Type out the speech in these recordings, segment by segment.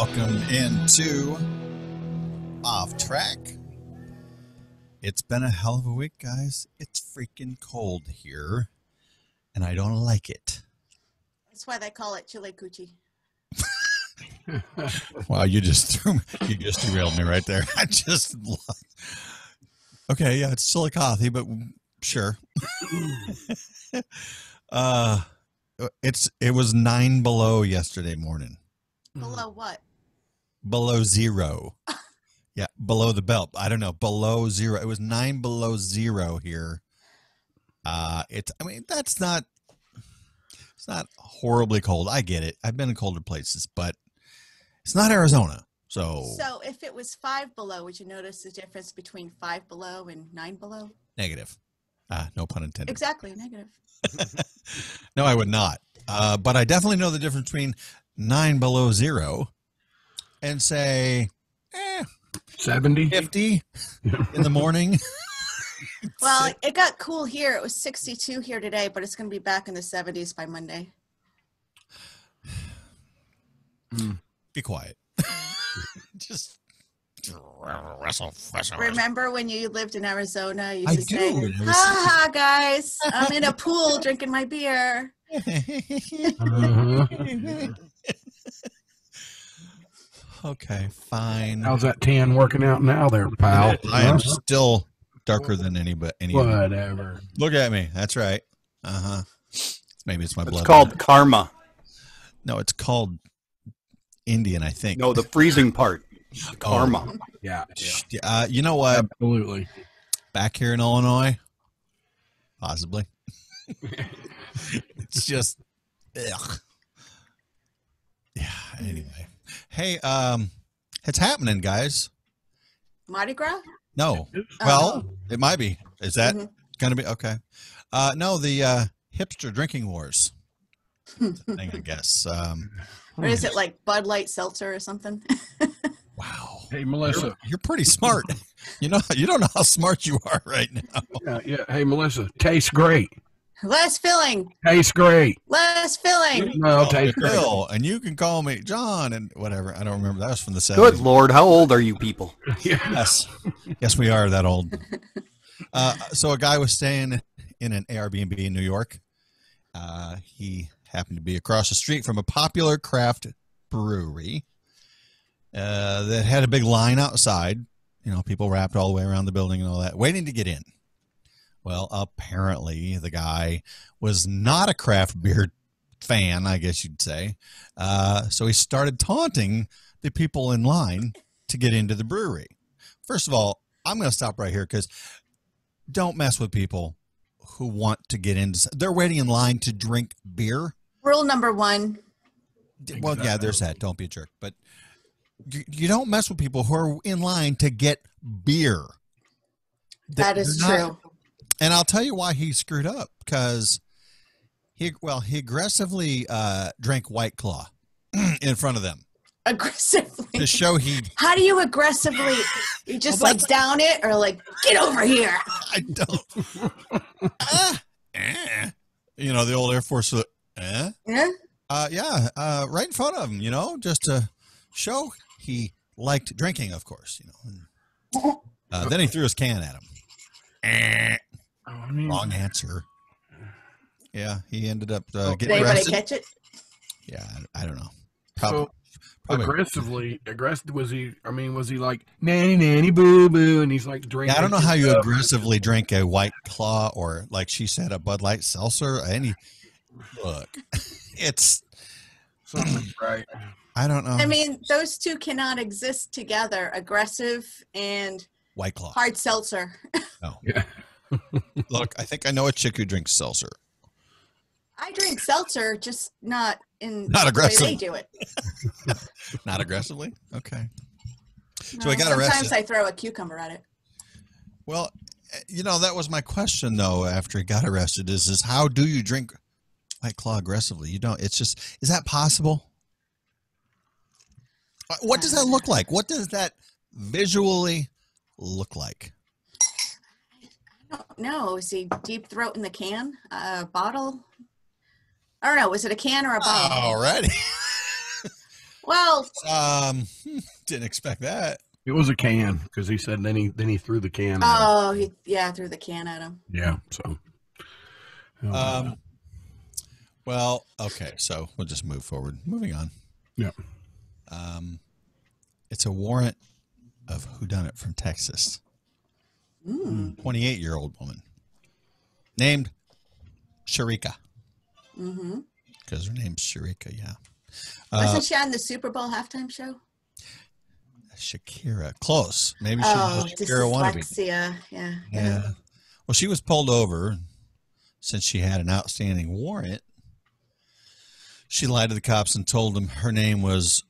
welcome into Off Track. It's been a hell of a week, guys. It's freaking cold here, and I don't like it. That's why they call it Chile Coochie. Wow, you just derailed me right there. Okay, yeah, it's silicathy, but sure. It was 9 below yesterday morning. Below what? Below zero. Yeah, below the belt. I don't know. Below zero. It was 9 below zero here. It's not horribly cold. I get it. I've been in colder places, but it's not Arizona. So if it was 5 below, would you notice the difference between 5 below and 9 below? Negative. No pun intended. Exactly, negative. No, I would not. But I definitely know the difference between 9 below zero and say 70, 50 in the morning. Well, it got cool here. It was 62 here today, but it's going to be back in the 70s by Monday. Be quiet. Just wrestle. Remember when you lived in Arizona? You I used to say, do. ha ha, guys, I'm in a pool drinking my beer. Okay, fine. How's that tan working out now there, pal? I am still darker than anybody. Whatever. Look at me. That's right. Maybe it's my blood. It's called karma. No, it's called Indian, I think. No, the freezing part. Karma. Yeah. You know what? Absolutely. Back here in Illinois, possibly. It's just, ugh. Yeah. Anyway, hey, it's happening, guys. Mardi Gras? No. Well, it might be. Is that going to be okay? No, the hipster drinking wars. Thing, I guess. Or is it like Bud Light Seltzer or something? Wow. Hey, Melissa. You're pretty smart. You don't know how smart you are right now. Yeah. Hey, Melissa. Tastes great. Less filling. Tastes great. Less filling. No, tastes great. Bill, and you can call me John and whatever. I don't remember. That was from the 70s. Good Lord, how old are you people? Yes, we are that old. So a guy was staying in an Airbnb in New York. He happened to be across the street from a popular craft brewery that had a big line outside. You know, people wrapped all the way around the building and all that, waiting to get in. Well, apparently the guy was not a craft beer fan, I guess you'd say. So he started taunting the people in line to get into the brewery. First of all, I'm going to stop right here because don't mess with people who want to get into. They're waiting in line to drink beer. Rule number 1. Well, yeah, there's that. Don't be a jerk. But you don't mess with people who are in line to get beer. That is true. And I'll tell you why he screwed up, because he aggressively drank White Claw in front of them. Aggressively? To show How do you aggressively? You just like down it or like, get over here? I don't. You know, the old Air Force. Yeah? Right in front of him, just to show he liked drinking, of course, Then he threw his can at him. Wrong answer. Yeah, he ended up getting Did anybody arrested. catch it? Yeah, I don't know. So Probably. aggressive was he? I mean, was he like nanny boo boo, and he's like drinking? Yeah, I don't know how you aggressively drink a White Claw or, like she said, a Bud Light Seltzer. Look, it's something right. I don't know. I mean, those two cannot exist together. Aggressive and White Claw. hard seltzer. No. Yeah. Look, I think I know a chick who drinks seltzer. I drink seltzer, just not aggressive. the way they do it. Not aggressively? Okay. No, So he got sometimes arrested. I throw a cucumber at it. Well, that was my question, though, after he got arrested, is how do you drink White Claw aggressively? You don't. It's just, is that possible? What does that look like? What does that visually look like? I don't know. Is he deep throat in the can? Bottle? I don't know. Was it a can or a bottle? Alrighty. Well, Didn't expect that. It was a can because he said then he threw the can. At him. threw the can at him. Yeah. So. Well, okay, so we'll just move forward. Moving on. Yeah. It's a warrant of whodunit from Texas. 28-year-old woman named Sharika. Because her name's Sharika, yeah. Wasn't she on the Super Bowl halftime show? Shakira. Close. Maybe she was Shakira wannabe. Dyslexia. Yeah. Yeah. Well, she was pulled over since she had an outstanding warrant. She lied to the cops and told them her name was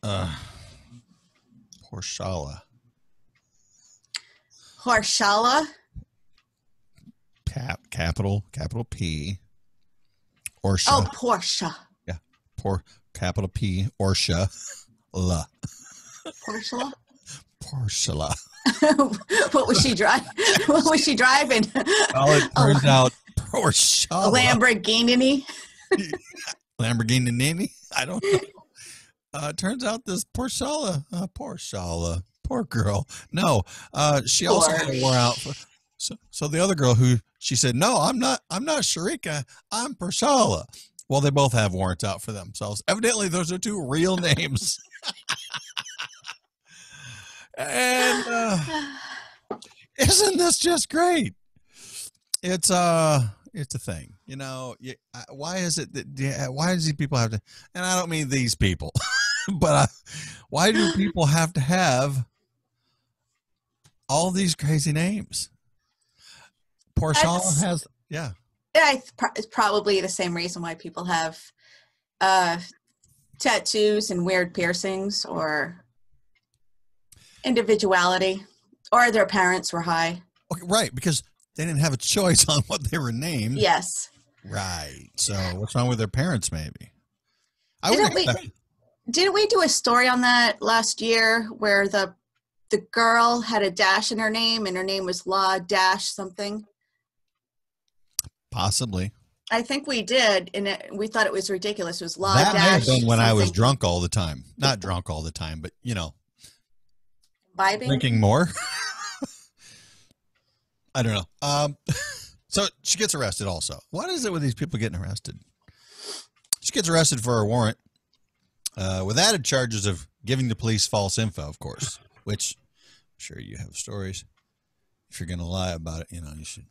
Porshala. Horshala? Capital P. Orsha. Oh, Porsche. Yeah. Capital P. Orsha. La. Porsche? Porshala. What was she driving? What was she driving? Well, it turns out Porshala. A Lamborghini? Lamborghini? I don't know. It turns out this Porshala, poor girl. No, she also had a war out. So the other girl who she said, no, I'm not Sharika, I'm Porshala. Well, they both have warrants out for themselves. Evidently, those are two real names. And isn't this just great? It's a thing, you know. Why is it that? Why does these people have to? And I don't mean these people, but why do people have to have all these crazy names? Porshala has, yeah. Yeah, it's probably the same reason why people have tattoos and weird piercings or individuality, or their parents were high. Okay, right, because they didn't have a choice on what they were named. Yes. Right. So what's wrong with their parents, maybe? Didn't we do a story on that last year where the girl had a dash in her name and her name was La Dash something? Possibly. I think we did, and we thought it was ridiculous. It was La That Dash. may have been when I was something. drunk all the time. Not drunk all the time, but, you know, Vibing? drinking more. I don't know. So she gets arrested also. What is it with these people getting arrested? She gets arrested for a warrant with added charges of giving the police false info, of course, which I'm sure you have stories. If you're going to lie about it, you know, you should.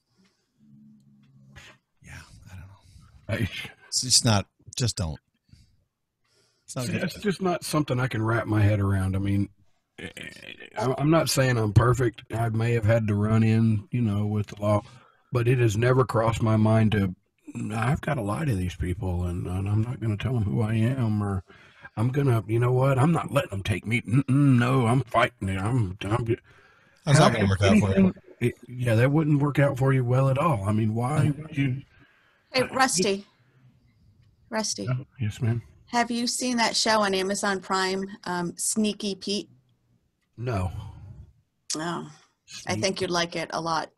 Yeah, I don't know. It's just not, just don't. It's not good. It's just not something I can wrap my head around. I mean, I'm not saying I'm perfect. I may have had to run in, you know, with the law, but it has never crossed my mind to, I've got to lie to these people, and I'm not going to tell them who I am, or I'm going to, you know what, I'm not letting them take me. No, I'm fighting it. How's that going to work out for you? Yeah, that wouldn't work out for you well at all. I mean, why would you? Hey, Rusty. Oh, yes, ma'am. Have you seen that show on Amazon Prime, Sneaky Pete? No. Oh, I think you'd like it a lot.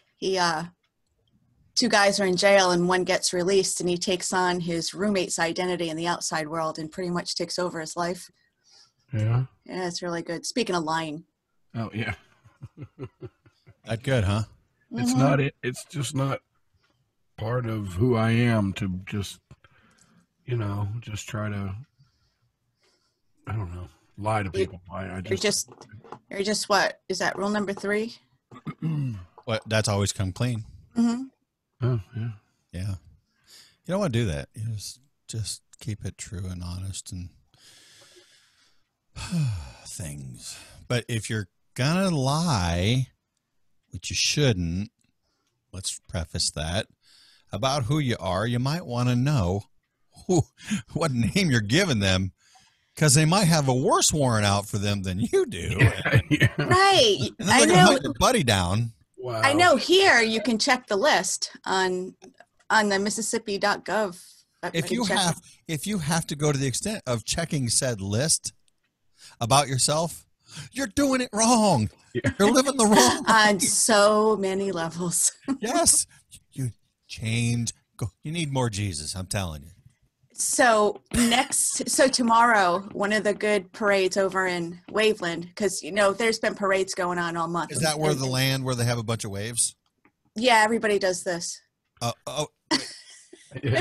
Two guys are in jail and one gets released, and he takes on his roommate's identity in the outside world and pretty much takes over his life. Yeah. Yeah, it's really good. Speaking of lying. Oh, yeah. That good, huh? It's not it. It's just not part of who I am to just, you know, just try to, I don't know, lie to people. You're just what? Is that rule number 3? What? That's always come clean. Mm-hmm. Oh, yeah. Yeah. You don't want to do that. You just keep it true and honest and things. But if you're gonna lie, which you shouldn't, let's preface that, about who you are, you might want to know what name you're giving them, because they might have a worse warrant out for them than you do. Yeah. Right. And then I they're gonna know. hunt your buddy down. Wow. I know here you can check the list on the Mississippi.gov. If you have to go to the extent of checking said list about yourself, you're doing it wrong. Yeah. You're living the wrong On life. so many levels. Yes. You change. You need more Jesus, I'm telling you. So tomorrow, one of the good parades over in Waveland, because there's been parades going on all month. Is that where the land where they have a bunch of waves? Yeah, everybody does this. Yeah.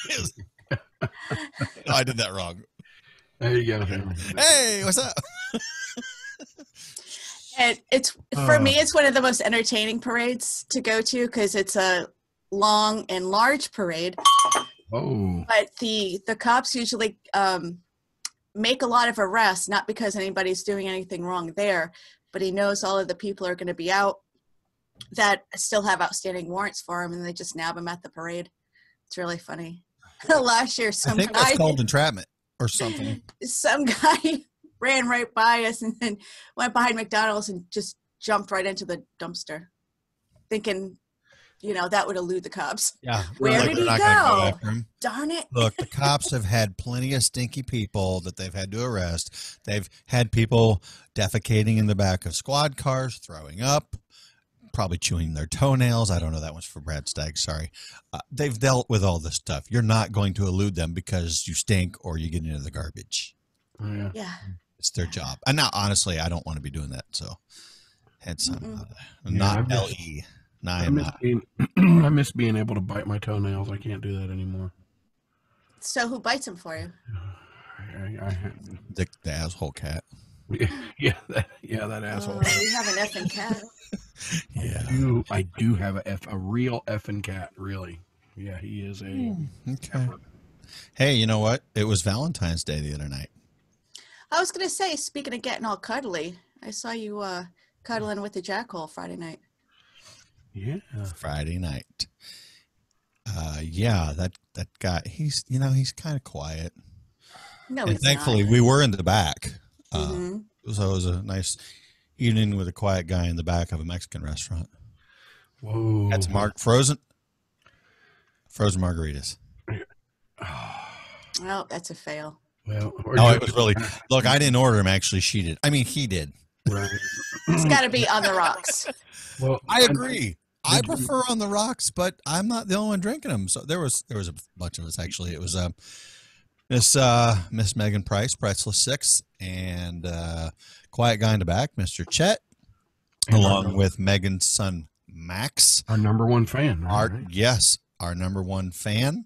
I did that wrong. There you go. Hey, what's up? And for me, it's one of the most entertaining parades to go to because it's a long and large parade. Oh. But the cops usually make a lot of arrests, not because anybody's doing anything wrong there, but he knows all of the people are going to be out that still have outstanding warrants for him, and they just nab him at the parade. It's really funny. Last year, I think that's called entrapment or something. Some guy ran right by us and then went behind McDonald's and just jumped right into the dumpster, thinking, that would elude the cops. Yeah. Where did he go? Darn it. Look, the cops have had plenty of stinky people that they've had to arrest. They've had people defecating in the back of squad cars, throwing up, probably chewing their toenails. I don't know. That one's for Brad Stagg. Sorry. They've dealt with all this stuff. You're not going to elude them because you stink or you get into the garbage. Yeah. It's their job. And now, honestly, I don't want to be doing that. So, hence, I'm not LE. No, I am not. I miss being able to bite my toenails. I can't do that anymore. So who bites them for you? The asshole cat. Yeah, that asshole. You have an effing cat. Yeah. I do have a real effing cat, really. Yeah, he is a... Okay. Hey, you know what? It was Valentine's Day the other night. I was going to say, speaking of getting all cuddly, I saw you cuddling with the jackhole Friday night. Yeah. Friday night. Yeah, that guy, he's kind of quiet. No, and thankfully, we were in the back. Mm-hmm. So it was a nice evening with a quiet guy in the back of a Mexican restaurant. Whoa. Had some frozen margaritas. Well, that's a fail. Well, no, it was really. Look, I didn't order him. Actually, she did. I mean, he did. Right. It's got to be on the rocks. Well, I agree. I prefer on the rocks, but I'm not the only one drinking them. So there was a bunch of us actually. It was Miss Megan Price, Priceless Six, and quiet guy in the back, Mr. Chet, along with Megan's son Max, our number one fan. Yes, our number one fan.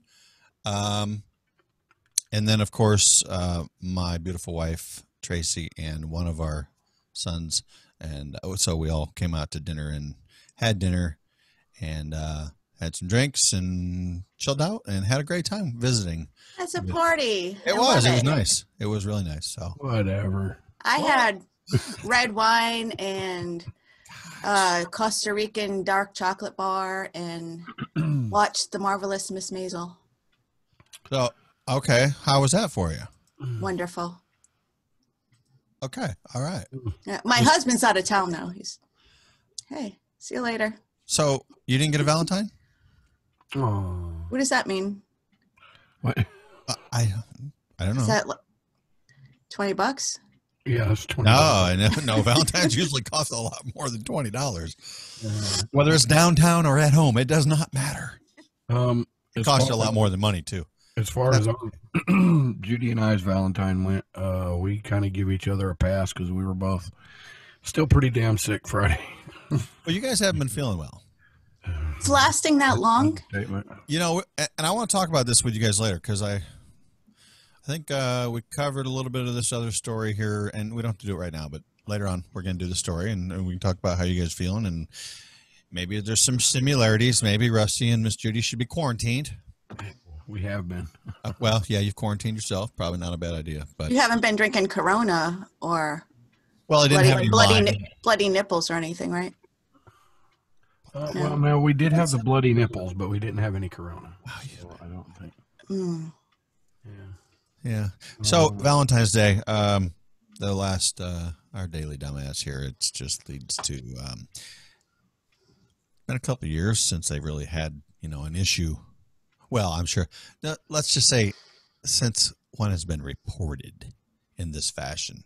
And then of course my beautiful wife Tracy and one of our sons, and so we all came out to dinner and had dinner and had some drinks and chilled out and had a great time visiting. That's a party. It was nice. It was really nice. So whatever. I had red wine and Costa Rican dark chocolate bar and watched The Marvelous Miss Maisel. So, okay. How was that for you? Wonderful. Okay. All right. Yeah, my husband's out of town though. Hey, see you later. So you didn't get a Valentine? Oh. What does that mean? What? I don't know. Is that $20? Yeah, it's $20. No. Valentines usually cost a lot more than $20. Whether it's downtown or at home, it does not matter. It costs you a lot more than money too. As far as Judy and I's Valentine went, we kind of give each other a pass because we were both still pretty damn sick Friday. Well, you guys haven't been feeling well. It's lasting that long? You know, and I want to talk about this with you guys later because I think we covered a little bit of this other story here, and we don't have to do it right now, but later on we're going to do the story, and we can talk about how you guys feeling, and maybe there's some similarities. Maybe Rusty and Miss Judy should be quarantined. We have been. Well, yeah, you've quarantined yourself. Probably not a bad idea. But you haven't been drinking Corona or I didn't have any bloody nipples or anything, right? No. Well, no, we did have the bloody nipples, but we didn't have any Corona. So I don't think. Yeah. So Valentine's Day, the last our daily dumbass here, it just leads to been a couple of years since they really had an issue. Well, I'm sure. Let's just say since one has been reported in this fashion.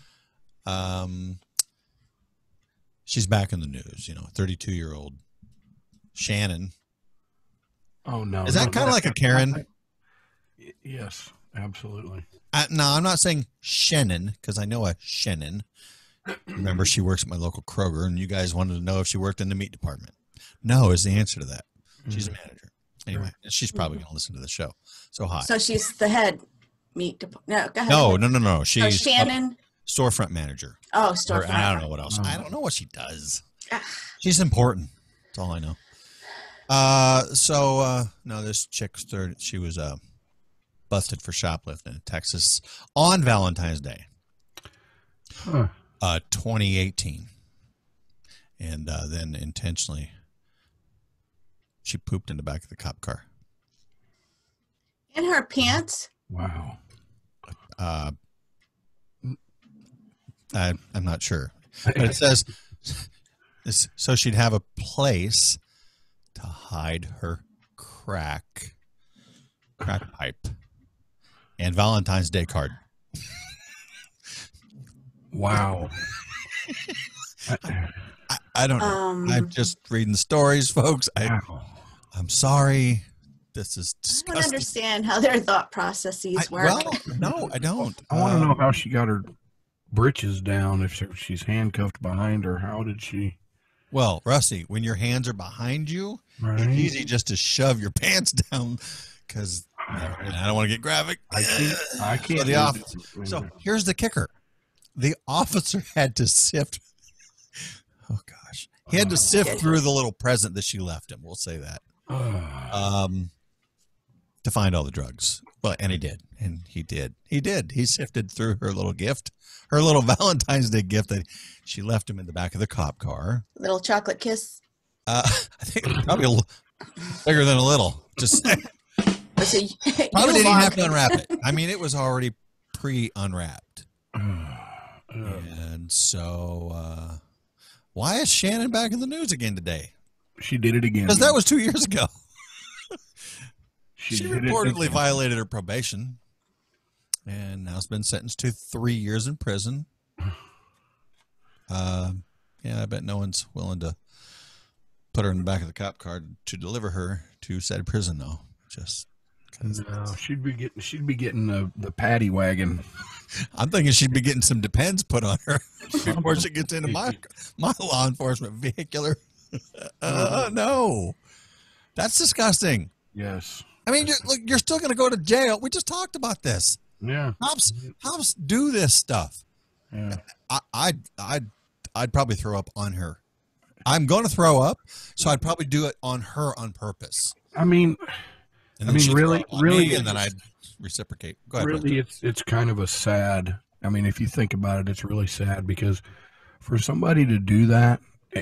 She's back in the news, 32-year-old Shannon. Oh, no. Is that kind of like a Karen? Yes, absolutely. No, I'm not saying Shannon because I know a Shannon. Remember, she works at my local Kroger, and you guys wanted to know if she worked in the meat department. No is the answer to that. She's a manager. Anyway, she's probably going to listen to the show. So hi. So she's the head meat department. No, go ahead. No. She's Oh, Shannon. storefront manager. Oh, Or, storefront. I don't know what else. I don't know what she does. She's important. That's all I know. No, this chick, she was busted for shoplifting in Texas on Valentine's Day, 2018. And then intentionally, she pooped in the back of the cop car. In her pants. Wow. I'm not sure. But it says so she'd have a place to hide her crack pipe and Valentine's Day card. Wow. I don't know. I'm just reading stories, folks. I'm sorry. This is I disgusting. don't understand how their thought processes work. Well, no, I don't. I want to know how she got her britches down. If she's handcuffed behind her, how did she? Well, Rusty, when your hands are behind you, Right. it's easy just to shove your pants down because I don't want to get graphic. I can't. So the officer. So here's the kicker: the officer had to sift. Oh gosh, he had to sift through the little present that she left him. We'll say that. To find all the drugs. Well, and he did. And he did. He sifted through her little gift, her little Valentine's Day gift that she left him in the back of the cop car. Little chocolate kiss. I think it was probably a little bigger than a little. Just saying. Probably didn't even have to unwrap it. I mean, it was already pre-unwrapped. And so, why is Shannon back in the news again today? She did it again. Because that was 2 years ago. She did it reportedly again. violated her probation and now has been sentenced to 3 years in prison. Yeah, I bet no one's willing to put her in the back of the cop car to deliver her to said prison, though. Just no, she'd be getting the paddy wagon. I'm thinking she'd be getting some Depends put on her before she gets into my law enforcement vehicular. No, that's disgusting. Yes. I mean, you're still going to go to jail. We just talked about this. Yeah. Cops do this stuff. Yeah. I'd probably throw up on her. I'm going to throw up, so I'd probably do it on her on purpose. I mean, And then she'd throw up on me, and then I'd reciprocate. Go ahead. Really, it's kind of a sad. I mean, if you think about it, it's really sad because for somebody to do that,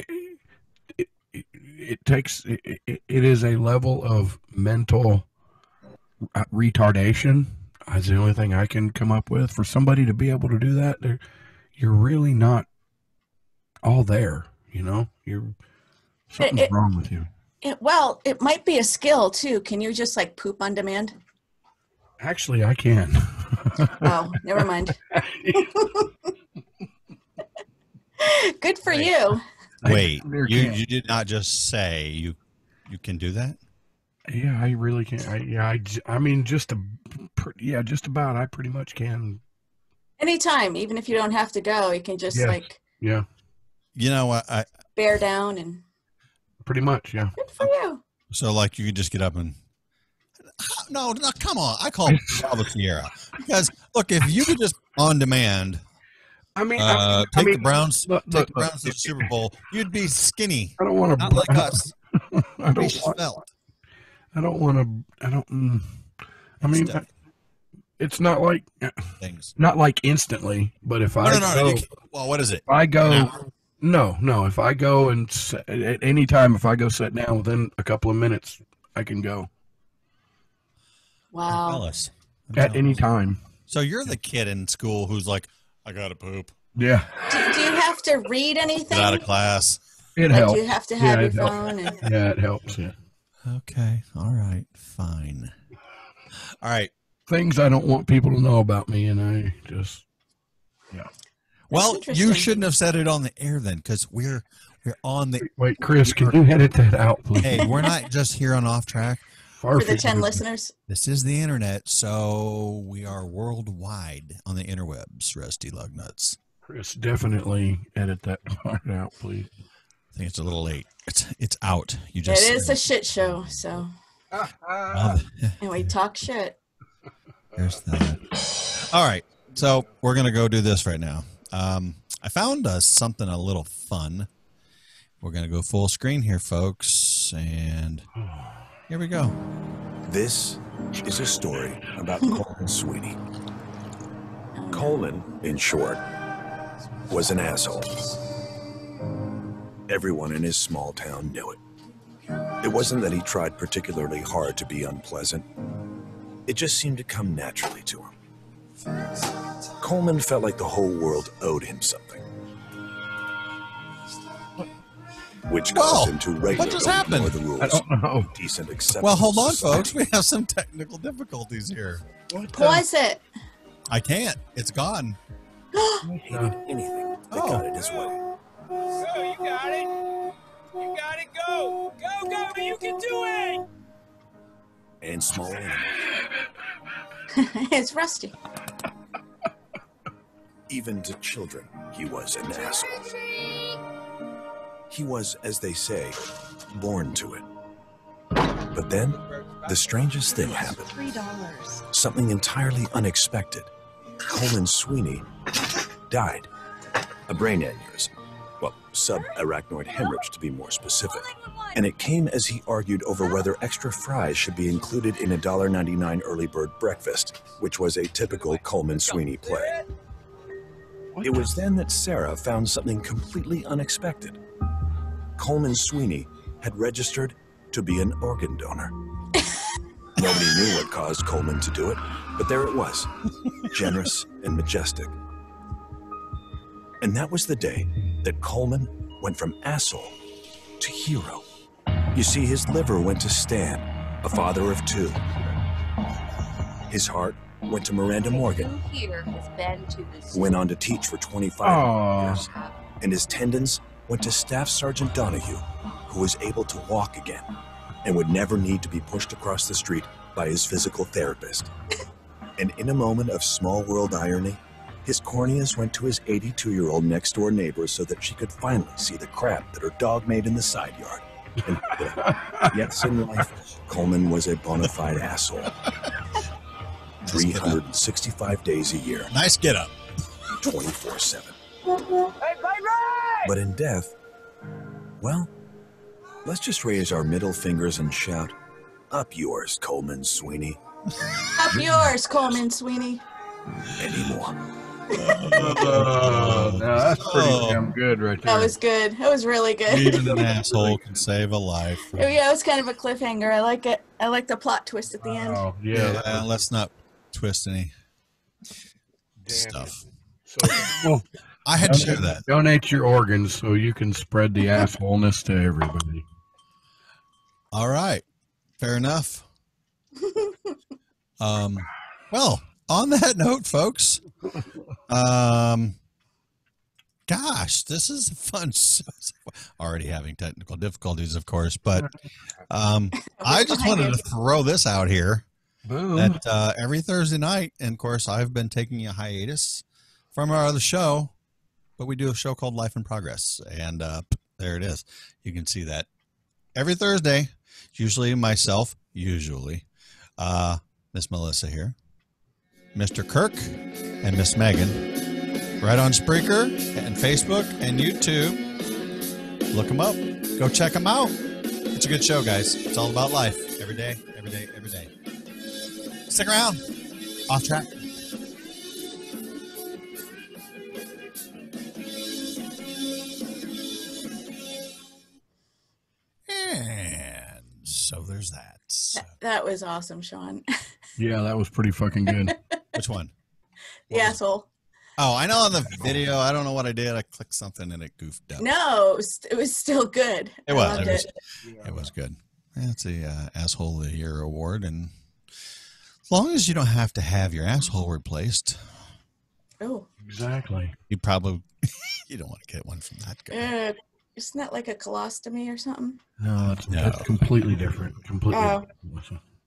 it takes it is a level of mental retardation. That's the only thing I can come up with. For somebody to be able to do that, you're really not all there. You know, something's wrong with you. Well, it might be a skill too. Can you just like poop on demand? Actually, I can. Oh, never mind. Good for you. Wait, you did not just say you can do that? Yeah, I really can. I mean, just about. I pretty much can. Anytime, even if you don't have to go, you can just Yeah. You know what? bear down and. Pretty much, yeah. Good for you. So, like, you could just get up and. No, come on. I call Bravo Sierra. Because, look, if you could just on demand I mean, take the Browns look, to the Super Bowl, you'd be skinny. I don't want to. Not like us. I Be don't. svelte. I don't want to. I don't. I mean, Stuff. it's not like instantly. But if I go, well, what is it? if I go, Now? no. If I go and at any time, if I go sit down within a couple of minutes, I can go Wow. Tell us. at any time. So you're the kid in school who's like, I gotta poop. Yeah, Do you have to read anything? Get out of class. it Like, helps. do you have to have Yeah, your it helps. phone? And, Yeah, it helps. Yeah. Okay. All right. Fine. All right. Things I don't want people to know about me, and I just Well, interesting. you shouldn't have said it on the air then, because we're on the. wait. Chris, can you edit that out, please? Hey, we're not just here on Off Track. Far For the 10 fewer. listeners. This is the internet, so we are worldwide on the interwebs, Rusty Lugnuts. Chris, definitely edit that part out, please. I think it's a little late. It's out. You It just is a shit show, so. Well, And we talk shit. there's that. All right, so we're gonna go do this right now. I found something a little fun. We're gonna go full screen here, folks, and here we go. This is a story about Coleman Sweeney. Coleman, in short, was an asshole. Everyone in his small town knew it. It wasn't that he tried particularly hard to be unpleasant. It just seemed to come naturally to him. Coleman felt like the whole world owed him something, which caused Whoa, him to what regularly just happened? ignore the rules. I don't know. of decent, acceptable Well, hold on, society. folks. We have some technical difficulties here. Was it? I can't. It's gone. Hated anything that Oh. got in his way. Go, you got it. You got it. Go. Go, go. You can do it. And small animals. It's Rusty. Even to children, he was an asshole. He was, as they say, born to it. But then, the strangest thing happened. $3. Something entirely unexpected. Coleman Sweeney died. A brain aneurysm. Well, subarachnoid hemorrhage to be more specific. And it came as he argued over whether extra fries should be included in a $1.99 early bird breakfast, which was a typical Coleman Sweeney play. It was then that Sarah found something completely unexpected. Coleman Sweeney had registered to be an organ donor. Nobody knew what caused Coleman to do it, but there it was, generous and majestic. And that was the day that Coleman went from asshole to hero. You see, his liver went to Stan, a father of two. His heart went to Miranda Morgan, Here has been to the who went on to teach for 25 Aw. years. And his tendons went to Staff Sergeant Donahue, who was able to walk again and would never need to be pushed across the street by his physical therapist. And in a moment of small world irony, his corneas went to his 82-year-old next-door neighbor so that she could finally see the crap that her dog made in the side yard. And yes, in life, Coleman was a bona fide asshole. 365 days a year, Nice get up. 24/7. Hey, Byron! But in death, well, let's just raise our middle fingers and shout, "Up yours, Coleman Sweeney," Up yours, Coleman Sweeney. anymore. No, that's pretty Oh. damn good right there. That was good. That was really good. Even an asshole can save a life. Oh, yeah, it was kind of a cliffhanger. I like it. I like the plot twist at the end. Oh, yeah. Yeah, let's not twist any stuff. Well, I had to share that. donate your organs so you can spread the assholeness to everybody. All right. Fair enough. Well, on that note, folks, gosh, this is a fun show. Already having technical difficulties, of course, but I just wanted to throw this out here Boom. that every Thursday night, and of course, I've been taking a hiatus from our other show, but we do a show called Life in Progress, and there it is. You can see that every Thursday. Usually myself, Miss Melissa here, Mr. Kirk, and Miss Megan, right on Spreaker and Facebook and YouTube. Look them up. Go check them out. It's a good show, guys. It's all about life. Every day, every day, every day. Stick around. Off track. And so there's that. So, That was awesome, Sean. Yeah, that was pretty fucking good. which one? The asshole. Oh, I know on the video. I don't know what I did. I clicked something and it goofed up. No, it was still good. It I was. loved It was good. Yeah, it's a Asshole of the Year award. And as long as you don't have to have your asshole replaced, Oh, Exactly. you probably you don't want to get one from that guy. isn't that like a colostomy or something? No, that's completely different. Completely Oh. different.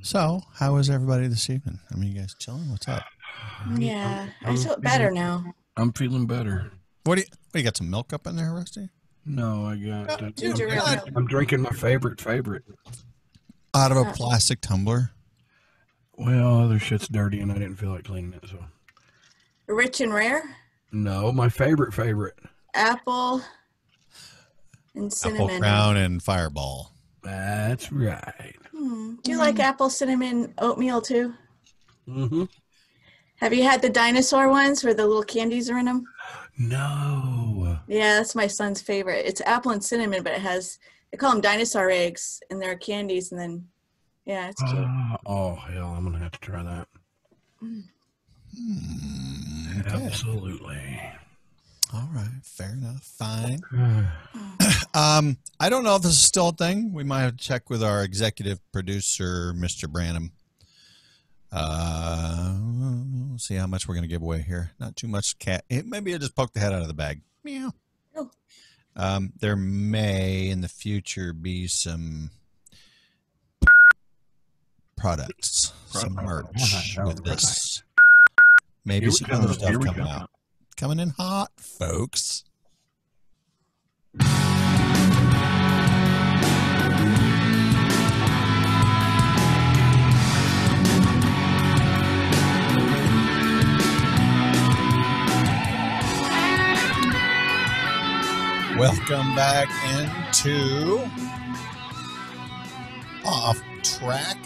So, how is everybody this evening? I mean, you guys chilling? What's up? Yeah, I feel better now. I'm feeling better. What do you got? Some milk up in there, Rusty? No, I got. Ginger ale. I'm drinking my favorite. Out of a plastic tumbler. Well, other shit's dirty, and I didn't feel like cleaning it. So. Rich and rare. No, my favorite. Apple and cinnamon. Apple Crown and Fireball. That's right. Do you like apple cinnamon oatmeal too? Mm-hmm. Have you had the dinosaur ones where the little candies are in them? No. Yeah, that's my son's favorite. It's apple and cinnamon, but they call them dinosaur eggs, and they're candies, and then, yeah, it's cute. Oh, hell, I'm going to have to try that. Okay. Absolutely. All right. Fair enough. Fine. I don't know if this is still a thing. We might have to check with our executive producer, Mr. Branham. We'll see how much we're going to give away here. Not too much cat. Maybe I'll just poke the head out of the bag. Meow. Oh. There may in the future be some products, some merch with this. Maybe some other stuff coming out. Coming in hot, folks. Welcome back into Off Track.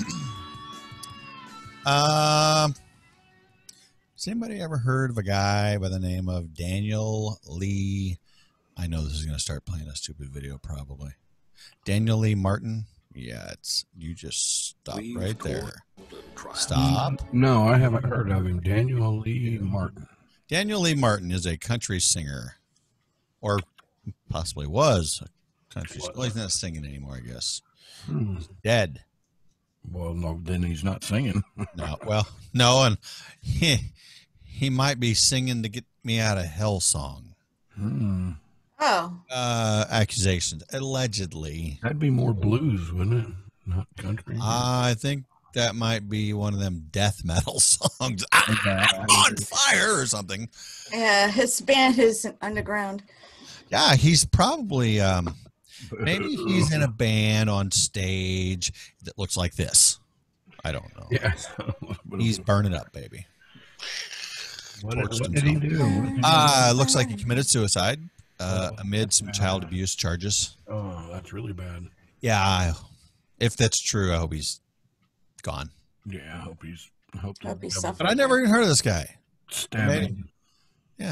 Has anybody ever heard of a guy by the name of Daniel Lee? I know this is going to start playing a stupid video probably. Daniel Lee Martin? Yeah, you just stop right there. Stop. No, I haven't heard of him. Daniel Lee Martin. Daniel Lee Martin is a country singer, or possibly was a country singer. Well, he's not singing anymore, I guess. He's dead. Well, no, then he's not singing. No, and he might be singing the Get Me Out of Hell song. Oh. Accusations, allegedly. That'd be more blues, wouldn't it? Not country. I think that might be one of them death metal songs. On fire or something. Yeah, his band is underground. Yeah, he's probably maybe he's in a band on stage that looks like this. I don't know. Yeah. He's burning up, baby. What did he do? Looks like he committed suicide amid some child abuse charges. Oh, that's really bad. Yeah, if that's true, I hope he's gone. Yeah, I hope he's suffering. But I never even heard of this guy. Stabbing. Yeah.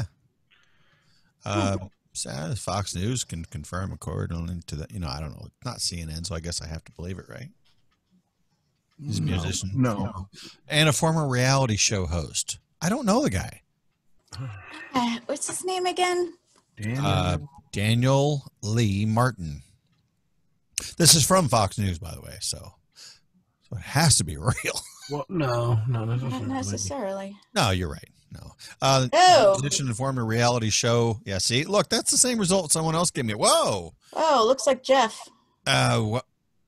Fox News can confirm according to that. I don't know. It's not CNN, so I guess I have to believe it, right? He's a musician. No. And a former reality show host. I don't know the guy. What's his name again? Daniel Lee Martin. This is from Fox News, by the way, so it has to be real. Well, no, Not necessarily. No, you're right. No. Musician and former reality show. Yeah, see? Look, that's the same result someone else gave me. Whoa. Oh, looks like Jeff. What?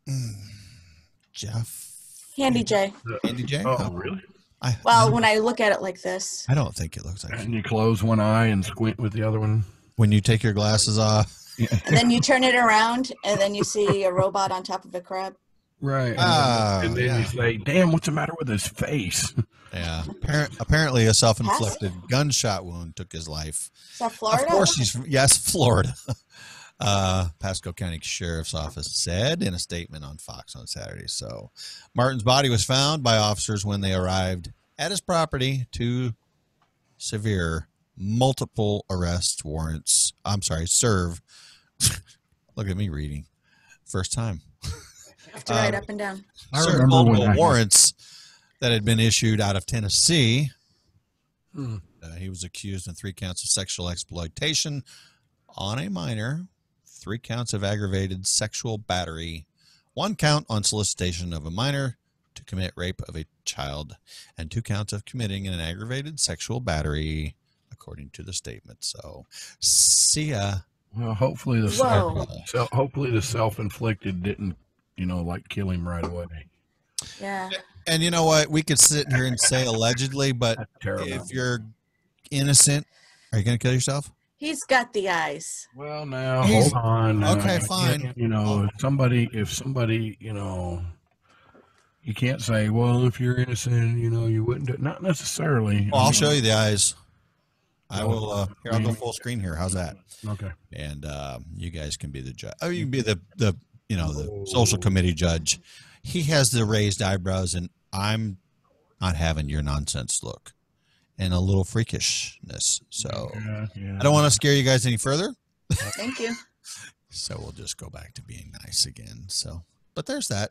Jeff? Handy J. Handy J? Oh, really? When I look at it like this. I don't think it looks like And you close one eye and squint with the other one. When you take your glasses off. And then you turn it around, and then you see a robot on top of a crab. Right. And then you say, damn, what's the matter with his face? Yeah. Apparently a self-inflicted gunshot wound took his life. Is that Florida? Of course he's from, yes, Florida. Pasco County Sheriff's Office said in a statement on Fox on Saturday. So Martin's body was found by officers when they arrived at his property. Two severe multiple arrest warrants. Serve. Look at me reading. First time. Have to write up and down. Served multiple warrants that had been issued out of Tennessee. He was accused of 3 counts of sexual exploitation on a minor, 3 counts of aggravated sexual battery, 1 count on solicitation of a minor to commit rape of a child, and 2 counts of committing an aggravated sexual battery, according to the statement. So, see ya. Well, hopefully the self-inflicted didn't, kill him right away. Yeah. And you know what? We could sit here and say allegedly, but That's terrible. if you're innocent, are you going to kill yourself? He's got the eyes. Well, now He's- hold on. okay, I fine. can't, if somebody, you can't say, well, if you're innocent, you wouldn't do it. Not necessarily. Well, I'll show you the eyes. I No, will. Here, I'll go I mean- full screen here. How's that? Okay. And you guys can be the judge. Oh, you can be the social committee judge. He has the raised eyebrows, and I'm not having your nonsense look and a little freakishness. So Yeah. I don't want to scare you guys any further. Thank you. So we'll just go back to being nice again. So, but there's that.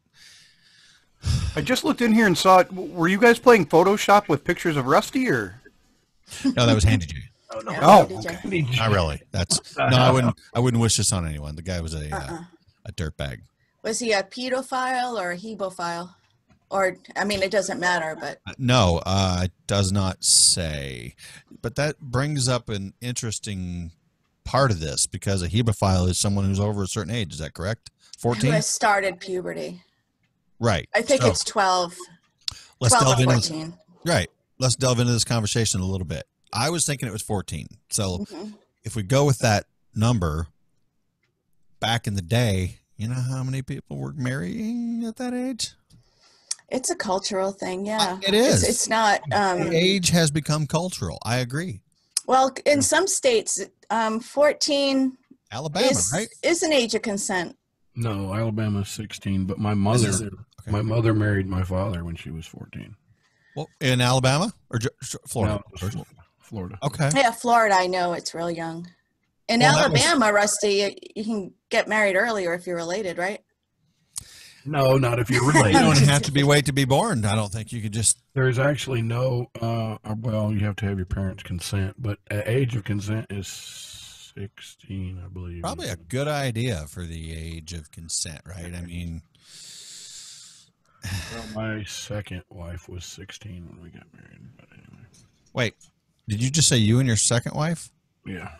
I just looked in here and saw it. Were you guys playing Photoshop with pictures of Rusty, or? No, that was Handy J. Yeah, Oh, DJ. Not really. That's no. I wouldn't wish this on anyone. The guy was a dirtbag. Was he a pedophile or a hebophile? Or, I mean, it doesn't matter, but No, it does not say. But that brings up an interesting part of this because a hemophile is someone who's over a certain age. Is that correct? who 14? has started puberty? Right. I think So, it's 12. let's 12 delve or into 14. right. Let's delve into this conversation a little bit. I was thinking it was 14. So Mhm. if we go with that number, back in the day, you know how many people were marrying at that age? It's a cultural thing, yeah. It is. It's not. Age has become cultural. I agree. Well, in some states, 14 Alabama, right? is an age of consent. No, Alabama's 16, but my mother married my father when she was 14. Well, in Alabama or Florida? No, Florida. Okay. Yeah, Florida, I know it's real young. In Well, that was- Alabama, Rusty, you can get married earlier if you're related, right? No, not if you're You related. don't have to wait to be born. I don't think you could just. There's actually no, well, you have to have your parents' consent, but age of consent is 16, I believe. Probably a good idea for the age of consent, right? I mean, Well, my second wife was 16 when we got married, but anyway. wait, did you just say you and your second wife? Yeah.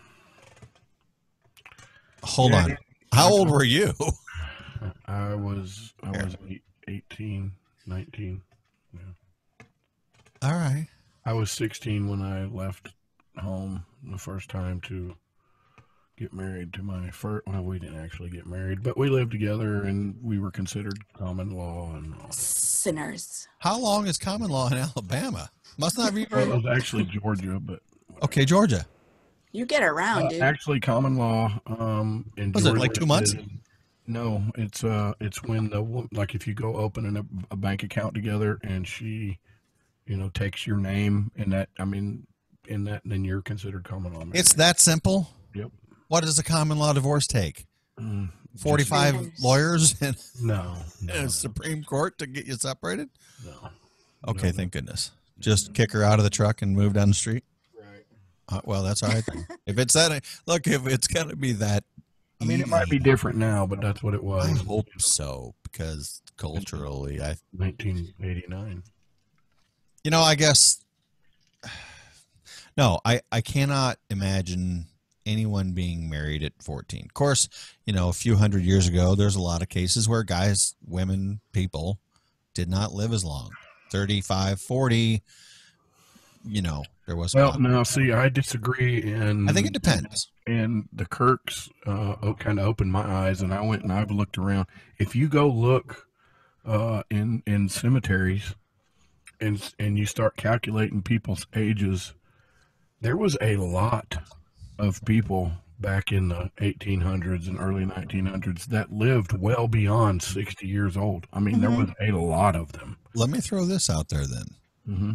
Hold Yeah. on. How old were you? I was 18, 19. Yeah. All right. I was 16 when I left home the first time to get married to my first. Well, we didn't actually get married, but we lived together and we were considered common law and all that. Sinners. How long is common law in Alabama? Must not be Well, very. it was actually Georgia, but Okay, Georgia. You get around, dude. actually common law in Was it Georgia like 2 months? No, it's when like if you go open a bank account together and she, takes your name in that. I mean, in that, then you're considered common law marriage. It's that simple. Yep. What does a common law divorce take? Mm, 45 Years. lawyers and No, a Supreme Court to get you separated? no. Okay, No. thank goodness. Just kick her out of the truck and move down the street. Right. Well, that's all right. Then. If it's that, look, if it's gonna be that, I mean, it might be easy, different now, but that's what it was. I hope so because culturally, 1989. I guess. No, I cannot imagine anyone being married at 14. Of course, a few hundred years ago, there's a lot of cases where guys, women, people did not live as long. 35, 40. There was. Well, now see, I disagree, and I think it depends. And the Kirks kind of opened my eyes, and I went and I've looked around. If you go look in cemeteries, and you start calculating people's ages, there was a lot of people back in the 1800s and early 1900s that lived well beyond 60 years old. I mean, there was a lot of them. Let me throw this out there then. Mm-hmm.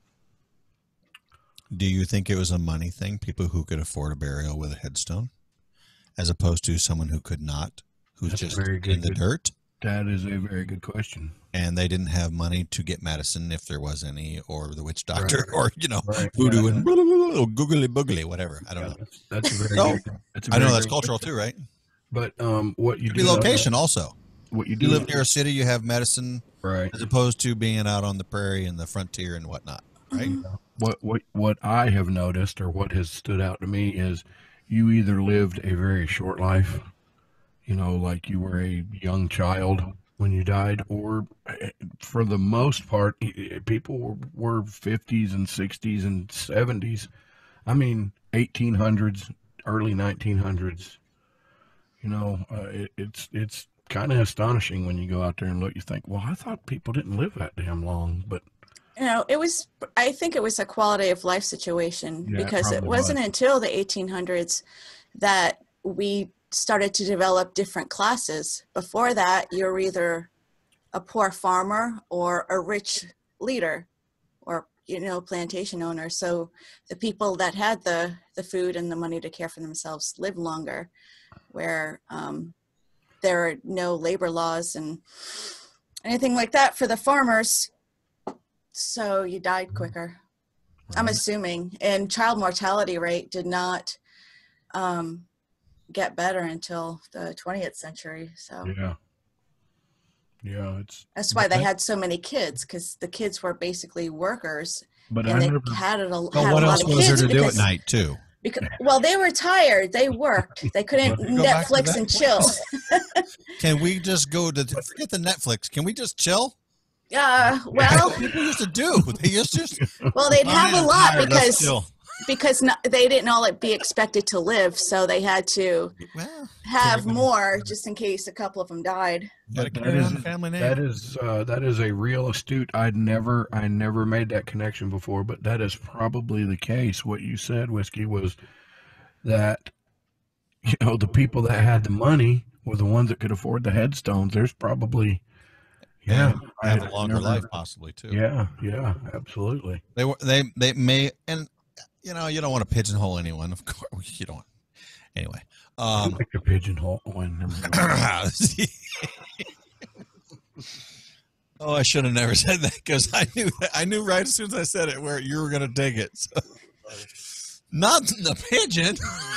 Do you think it was a money thing? People who could afford a burial with a headstone, as opposed to someone who could not, who's That's a just very in good- the dirt, That is a very good question. and they didn't have money to get medicine if there was any, or the witch doctor, Right. or Right. voodoo Yeah. and blah, blah, blah, blah, googly boogly, whatever. I don't know. That's a very No, good. That's a I know very that's good cultural question. too, right? But what you Could do be location also. what you You do live near a city, you have medicine, right. as opposed to being out on the prairie and the frontier and whatnot, right? What I have noticed, or what has stood out to me, is you either lived a very short life, like you were a young child, when you died, or for the most part, people were 50s and 60s and 70s. I mean, 1800s, early 1900s. You know, it's kind of astonishing when you go out there and look. You think, well, I thought people didn't live that damn long, but You know, I think it was a quality of life situation, Yeah, it because it probably wasn't was. until the 1800s that we started to develop different classes. Before that, you're either a poor farmer or a rich leader, or, you know, plantation owner. So the people that had the food and the money to care for themselves lived longer, where there are no labor laws and anything like that for the farmers. So you died quicker, I'm assuming. And child mortality rate did not get better until the 20th century. So yeah, it's. that's why they had so many kids, because the kids were basically workers, But and I they never. had a Well, had what a lot else of was there kids to do at because, night too? well, they were tired. They worked. They couldn't Go back to Netflix that. and chill. Can we just go to forget the Netflix? Can we just chill? Well, People used to do. They used to just well, they'd have a lot Let's chill. because they didn't all be expected to live, so they had to Well, have more just in case a couple of them died. gotta But carry on the family name. that is a real astute. I never made that connection before, but that is probably the case. What you said, Whiskey, was that, you know, the people that had the money were the ones that could afford the headstones. There's probably have I a longer never- life possibly too. Yeah, absolutely. They may, and you know, you don't want to pigeonhole anyone, of course. You don't. Anyway, I like the pigeonhole one. oh, I should have never said that, because I knew right as soon as I said it where you were going to dig it. So. Not the pigeon.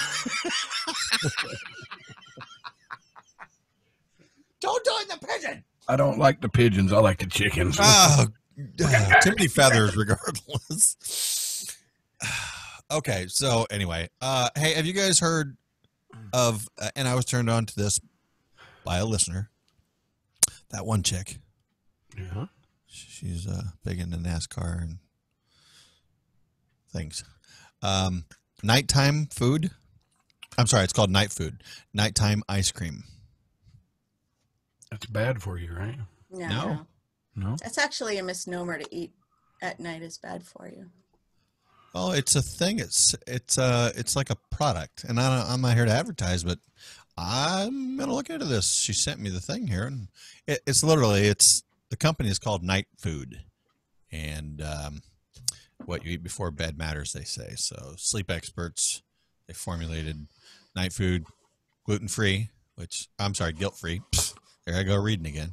Don't do it, the pigeon. I don't like the pigeons. I like the chickens. Oh, too many feathers, regardless. Okay, so anyway, hey, have you guys heard of? And I was turned on to this by a listener. That one chick. Yeah. She's big into NASCAR and things. Nighttime food. I'm sorry, it's called night food. Nighttime ice cream. That's bad for you, right? No. No. That's actually a misnomer. To eat at night is bad for you. Well, it's a thing. It's like a product, and I'm not here to advertise, but I'm gonna look into this. She sent me the thing here, and it's literally the company is called Night Food, and what you eat before bed matters, they say. So sleep experts, they formulated Night Food, gluten-free, which I'm sorry, guilt-free. There I go reading again.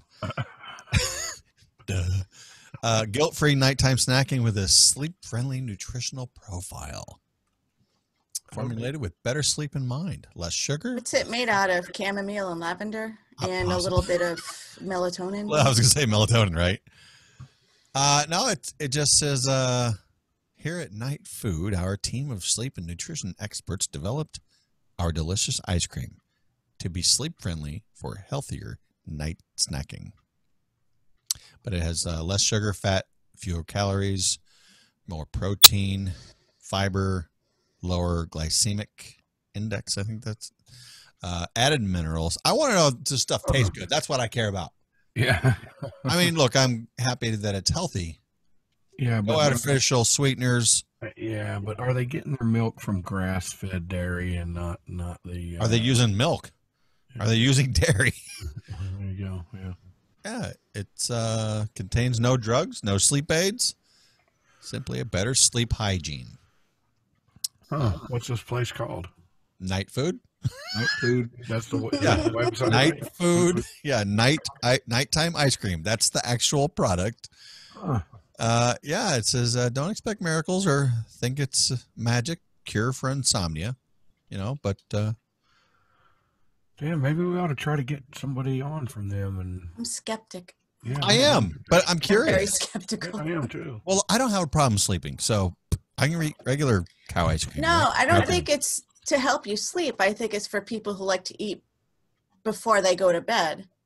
Duh. Guilt-free nighttime snacking with a sleep-friendly nutritional profile. Formulated with better sleep in mind. Less sugar. What's it made out of? Chamomile and lavender and a little bit of melatonin? Well, I was going to say melatonin, right? No, it just says, here at Night Food, our team of sleep and nutrition experts developed our delicious ice cream to be sleep-friendly for healthier night snacking. But it has less sugar, fat, fewer calories, more protein, fiber, lower glycemic index. I think that's added minerals. I want to know if this stuff tastes good. That's what I care about. Yeah. I mean, look, I'm happy that it's healthy. Yeah, No but artificial sweeteners. yeah, but are they getting their milk from grass-fed dairy and not the? Are they using milk? Are they using dairy? There you go. Yeah. Yeah, it's contains no drugs, no sleep aids. Simply a better sleep hygiene. Huh. What's this place called? Night Food. Night Food. That's the Yeah. website. Night Food. Yeah, nighttime ice cream. That's the actual product. Huh. Yeah, it says don't expect miracles or think it's magic cure for insomnia. You know, but Damn, maybe we ought to try to get somebody on from them. And I'm skeptic. yeah, I am. But I'm I'm very curious. skeptical. I am too. Well, I don't have a problem sleeping, so I can eat regular cow ice cream. No, right? I don't think it's to help you sleep. I think it's for people who like to eat before they go to bed.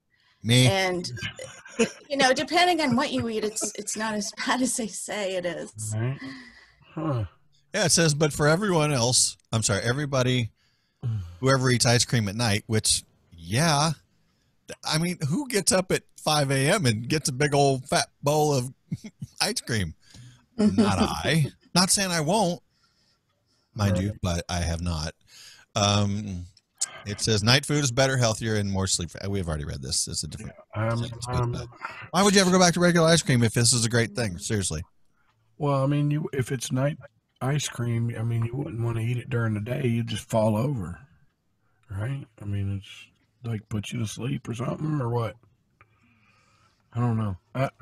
Me. And depending on what you eat, it's not as bad as they say it is. Right? Huh. Yeah, it says, but for everyone else, I'm sorry, everybody, whoever eats ice cream at night, which, yeah, I mean, who gets up at 5 a.m. and gets a big old fat bowl of ice cream? Not I. Not saying I won't, mind you, but I have not. It says night food is better, healthier, and more sleep. We've already read this. It's a different. Why would you ever go back to regular ice cream if this is a great thing? Seriously. Well, I mean, if it's night ice cream, I mean, you wouldn't want to eat it during the day. You'd just fall over, right? I mean, it's like put you to sleep or something, or what? I don't know.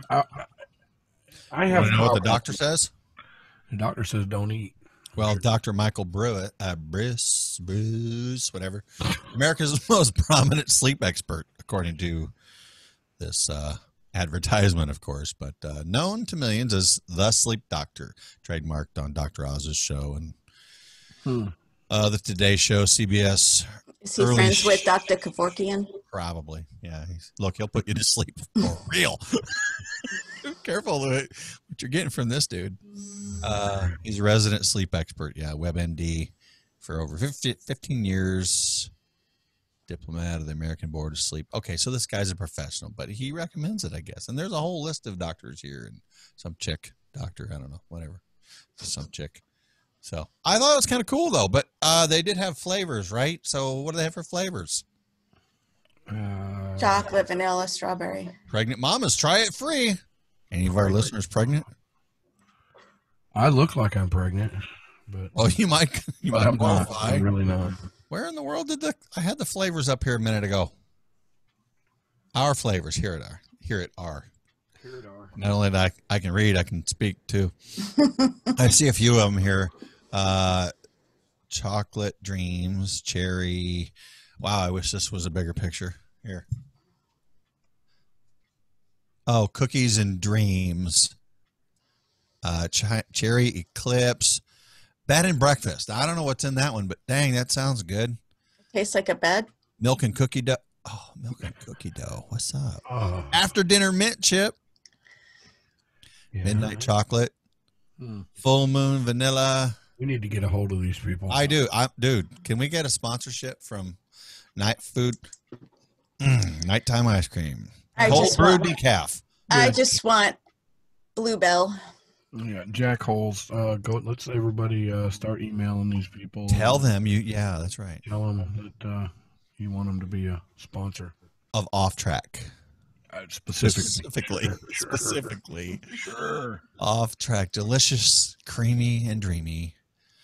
I have. You know what the doctor says? The doctor says don't eat. Well, Dr. Michael Bruce, whatever, America's most prominent sleep expert, according to this advertisement, of course, but known to millions as the Sleep Doctor, trademarked on Dr. Oz's show and the Today Show, CBS. Is he friends with Dr. Kevorkian? Probably, yeah. Look, he'll put you to sleep for real. Careful what you're getting from this dude. He's a resident sleep expert. Yeah, WebMD for over 15 years. Diplomat of the American Board of Sleep. Okay, so this guy's a professional, but he recommends it, I guess. And there's a whole list of doctors here and some chick doctor. I don't know, whatever. Just some chick. So I thought it was kind of cool, though. But they did have flavors, right? So what do they have for flavors? Chocolate, vanilla, strawberry. Pregnant mamas, try it free. Any of our listeners pregnant? I look like I'm pregnant, but you might qualify. I'm really not. Where in the world did I had the flavors up here a minute ago? Our flavors here it are. Not only that I can read, I can speak too. I see a few of them here. Chocolate dreams, cherry. Wow, I wish this was a bigger picture here. Oh, cookies and dreams. Cherry eclipse. Bed and breakfast. I don't know what's in that one, but dang, that sounds good. Tastes like a bed. Milk and cookie dough. Oh, milk and cookie dough. What's up? After dinner mint chip. Yeah. Midnight chocolate. Full moon vanilla. We need to get a hold of these people. I do. Dude, can we get a sponsorship from Night Food? Nighttime ice cream. Cold brew decaf. I just want Bluebell. Yeah, Jack Holes. Let's everybody start emailing these people. Tell them yeah, that's right. Tell them that you want them to be a sponsor of Off Track. Specifically. Sure. Off Track, delicious, creamy, and dreamy.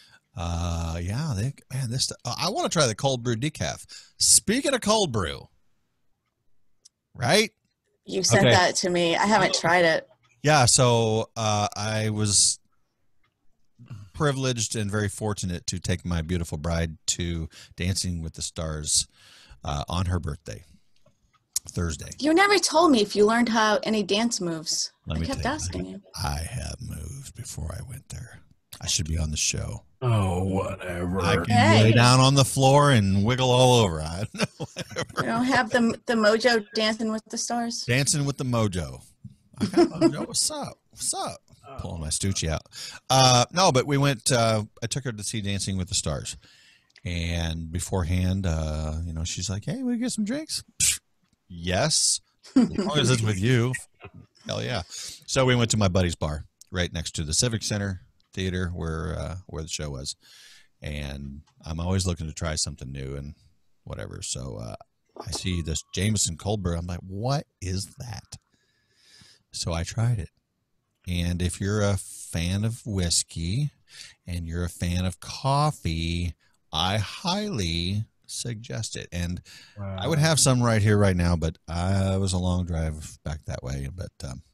This stuff. I want to try the cold brew decaf. Speaking of cold brew, right? You sent that to me. I haven't tried it. Yeah, so I was privileged and very fortunate to take my beautiful bride to Dancing with the Stars on her birthday, Thursday. You never told me if you learned any dance moves. I kept asking you. I have moved before I went there. I should be on the show. Oh, whatever. I can lay down on the floor and wiggle all over. I don't know, whatever. You don't have the Mojo Dancing with the Stars? Dancing with the Mojo. I got Mojo. What's up? Pulling my Stucci out. No, but we went. I took her to see Dancing with the Stars, and beforehand, she's like, "Hey, we get some drinks." Yes, as long as it's with you. Hell yeah! So we went to my buddy's bar right next to the Civic Center Theater where the show was, and I'm always looking to try something new and whatever. So I see this Jameson cold brew. I'm like, what is that? So I tried it. And if you're a fan of whiskey and you're a fan of coffee, I highly suggest it. And I would have some right here, right now, but I was a long drive back that way. But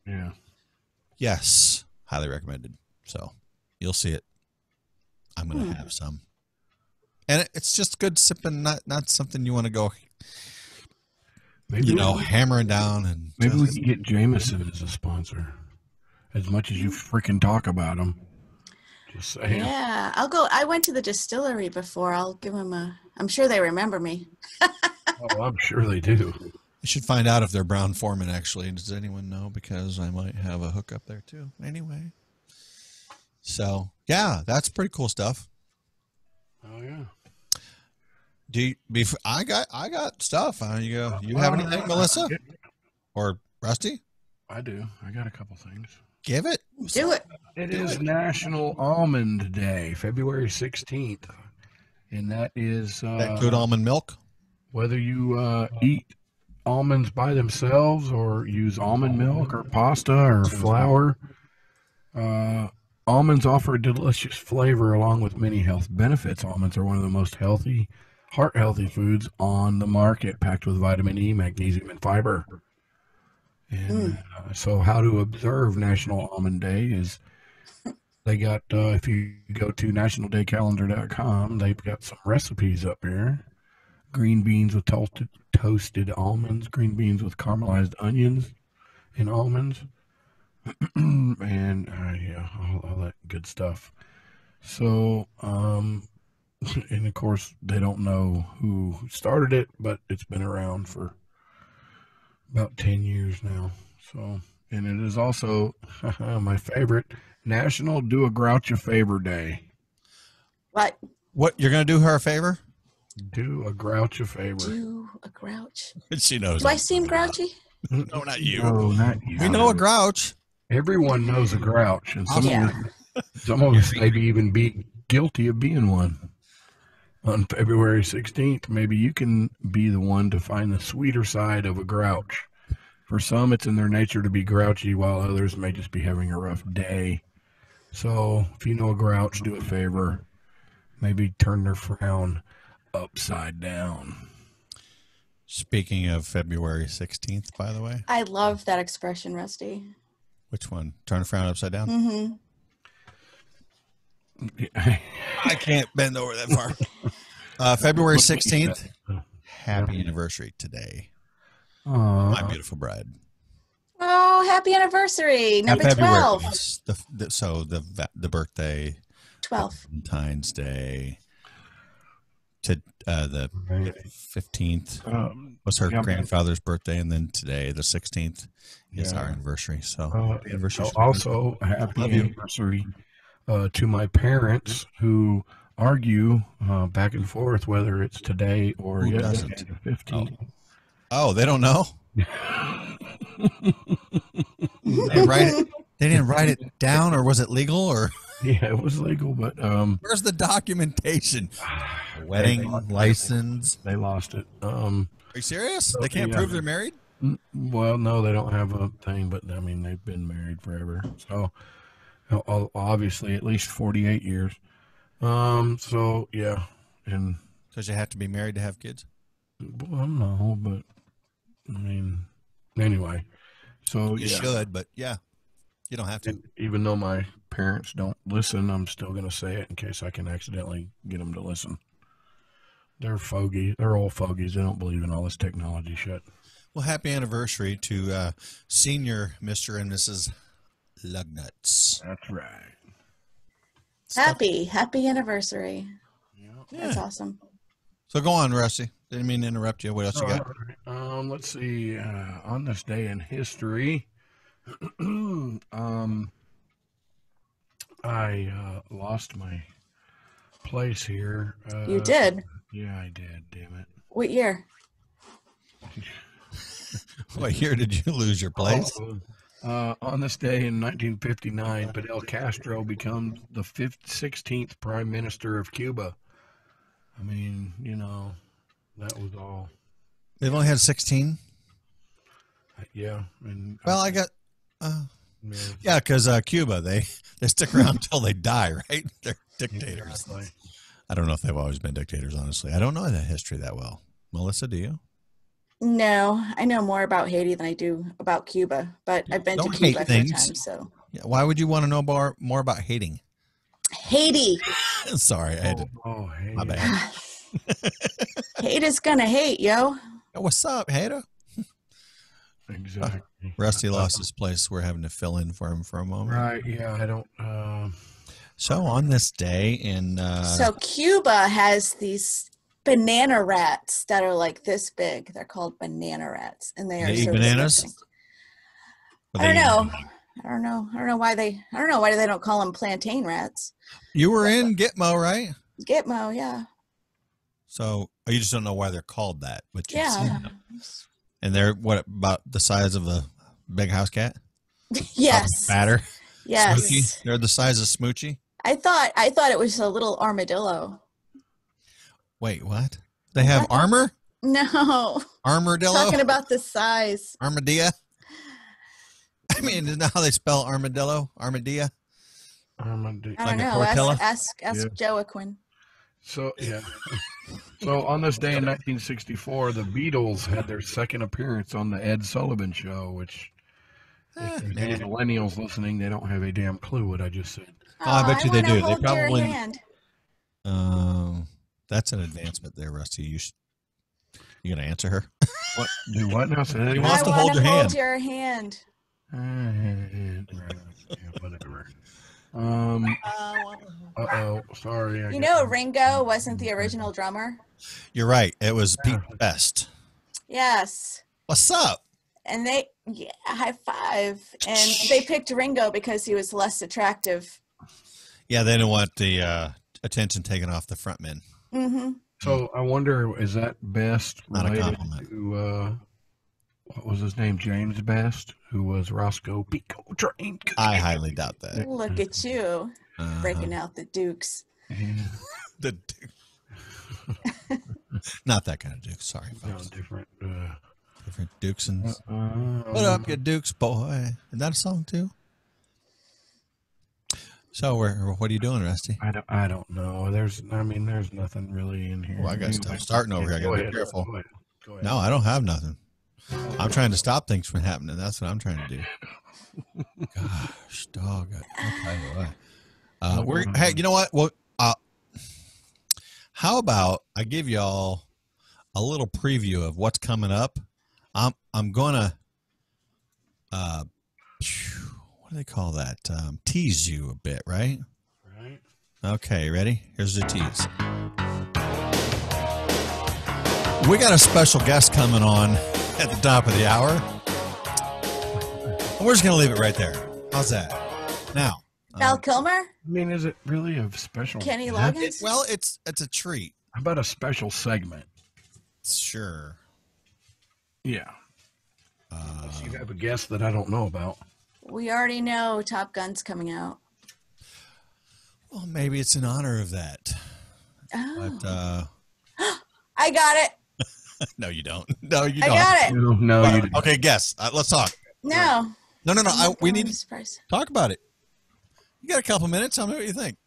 yes, highly recommended. So you'll see it. I'm going to have some. And it's just good sipping, not something you want to go, hammering down. And maybe we can get Jameson as a sponsor. As much as you freaking talk about them. Just saying. Yeah, I'll go. I went to the distillery before. I'll give them I'm sure they remember me. Oh, I'm sure they do. We should find out if they're Brown Foreman, actually. Does anyone know? Because I might have a hookup there, too. Anyway. So, yeah, that's pretty cool stuff. Oh, yeah. I got stuff. You have anything, Melissa? Or Rusty? I do. I got a couple things. Give it. Do it. It is National Almond Day, February 16th. And that is That good almond milk? whether you eat almonds by themselves or use almond milk or pasta or flour. Almonds offer a delicious flavor along with many health benefits. Almonds are one of the most healthy, heart-healthy foods on the market, packed with vitamin E, magnesium, and fiber. And so how to observe National Almond Day is they got, if you go to nationaldaycalendar.com, they've got some recipes up here. Green beans with toasted almonds, green beans with caramelized onions and almonds, and yeah, all that good stuff. So, and of course, they don't know who started it, but it's been around for about 10 years now. So, and it is also my favorite, National Do a Grouch a Favor Day. What? What, you're going to do her a favor? Do a grouch a favor. Do a grouch. She knows. Do I seem grouchy? No, not you. No, not you. We know a grouch. Everyone knows a grouch, and Yeah. some of us maybe even be guilty of being one. On February 16th, maybe you can be the one to find the sweeter side of a grouch. For some, it's in their nature to be grouchy, while others may just be having a rough day. So, if you know a grouch, do a favor. Maybe turn their frown upside down. Speaking of February 16th, by the way. I love that expression, Rusty. Which one? Turn a frown upside down? Mm-hmm. I can't bend over that far. February 16th. Happy anniversary today. My beautiful bride. Oh, happy anniversary. Number February 12. is the birthday. 12. Valentine's Day. To the 15th was her grandfather's birthday, and then today, the 16th, is our anniversary. So, anniversary. Also, happy anniversary to my parents who argue back and forth whether it's today or Who yesterday, doesn't? the 15th. Oh, they don't know. They didn't write it down, or was it legal? Or Yeah, it was legal, but where's the documentation? Wedding license. they lost it. Are you serious? They can't prove they're married? Well, no, they don't have a thing, but I mean, they've been married forever. So, obviously, at least 48 years. So, yeah. And, Because you have to be married to have kids? well, no, but, I mean, anyway. So, You should, but yeah, you don't have to. Even though my parents don't listen, I'm still going to say it in case I can accidentally get them to listen. They're fogey. They're old fogies. They don't believe in all this technology shit. Well, happy anniversary to senior Mr. and Mrs. Lugnuts. That's right. Happy anniversary. Yeah. That's awesome. So go on, Rusty. Didn't mean to interrupt you. What else you got? Let's see. On this day in history, I lost my place here. You did? Yeah, I did. Damn it. What year? What year did you lose your place? On this day in 1959, Fidel Castro becomes the 16th Prime Minister of Cuba. I mean, you know, that was all. They've only had 16? Yeah. And Well, I got... yeah, because Cuba, they stick around until they die, right? They're dictators. Exactly. I don't know if they've always been dictators, honestly. I don't know that history that well. Melissa, do you? No, I know more about Haiti than I do about Cuba, but I've been to Don't Cuba hate a few things. times, so. Yeah, why would you want to know more about hating? Haiti. Sorry, I had to... Oh, hey. My bad. Hate is gonna hate, yo. Oh, what's up, hater? Exactly. Rusty lost his place. We're having to fill in for him for a moment. Right. Yeah. I don't. So on this day in... So Cuba has these banana rats that are like this big. They're called banana rats, and they are They eat so bananas? disgusting. Or I they don't know. eat- I don't know why they don't call them plantain rats. You were in Gitmo, right? Gitmo, yeah. So you just don't know why they're called that, but you've seen Yeah. them. And they're what, about the size of a big house cat? Yes. Fatter? Yes. Smoochie? They're the size of Smoochie? I thought it was a little armadillo. Wait, what? They have armor? No. Armadillo? Talking about the size. Armadilla? I mean, isn't that how they spell armadillo? Armadilla? I don't Like a know. tortilla? Ask Yeah. Joaquin. So yeah. So on this day in 1964, the Beatles had their second appearance on the Ed Sullivan Show, which if there's any millennials listening, they don't have a damn clue what I just said. Oh, I bet you they wanna do. They hold your probably- hand. That's an advancement there, Rusty. You gonna answer her? What? Do what now? Say that He again? wants I to hold wanna your hand. your hand. Yeah, whatever. Uh-oh. Sorry. You know, Ringo wasn't the original drummer. You're right. It was Pete Best. Yes. What's up? And high five. And they picked Ringo because he was less attractive. Yeah, they didn't want the attention taken off the front men. Mm-hmm. So I wonder, is that Best Not a related compliment. to, what was his name? James Best, who was Roscoe Pico Train. I highly doubt that. Look at you Uh-huh. breaking out the Dukes. The Duke. Not that kind of Duke. Sorry, No, folks. different. Different Dukes and what up, you Dukes boy? Is that a song too? So, what are you doing, Rusty? I don't know. There's nothing really in here. Oh, I got stuff starting over here. I Go gotta be ahead, careful. Go ahead. No, I don't have nothing. I'm trying to stop things from happening. That's what I'm trying to do. Gosh, dog. I'll tell you what. Hey, you know what? Well, how about I give y'all a little preview of what's coming up? I'm gonna what do they call that? Tease you a bit, right? Right. Okay, ready? Here's the tease. We got a special guest coming on at the top of the hour. And we're just going to leave it right there. How's that? Now. Val Kilmer? I mean, is it really a special? Kenny guest? Loggins? Well, it's a treat. How about a special segment? Sure. Yeah. You have a guest that I don't know about. We already know Top Gun's coming out. Well, maybe it's in honor of that. Oh. But I got it. no, you don't. No, you I don't. got it. No, you didn't. Okay, guess. Let's talk. No. No. We need I'm to surprised. talk about it. You got a couple minutes. Tell me what you think.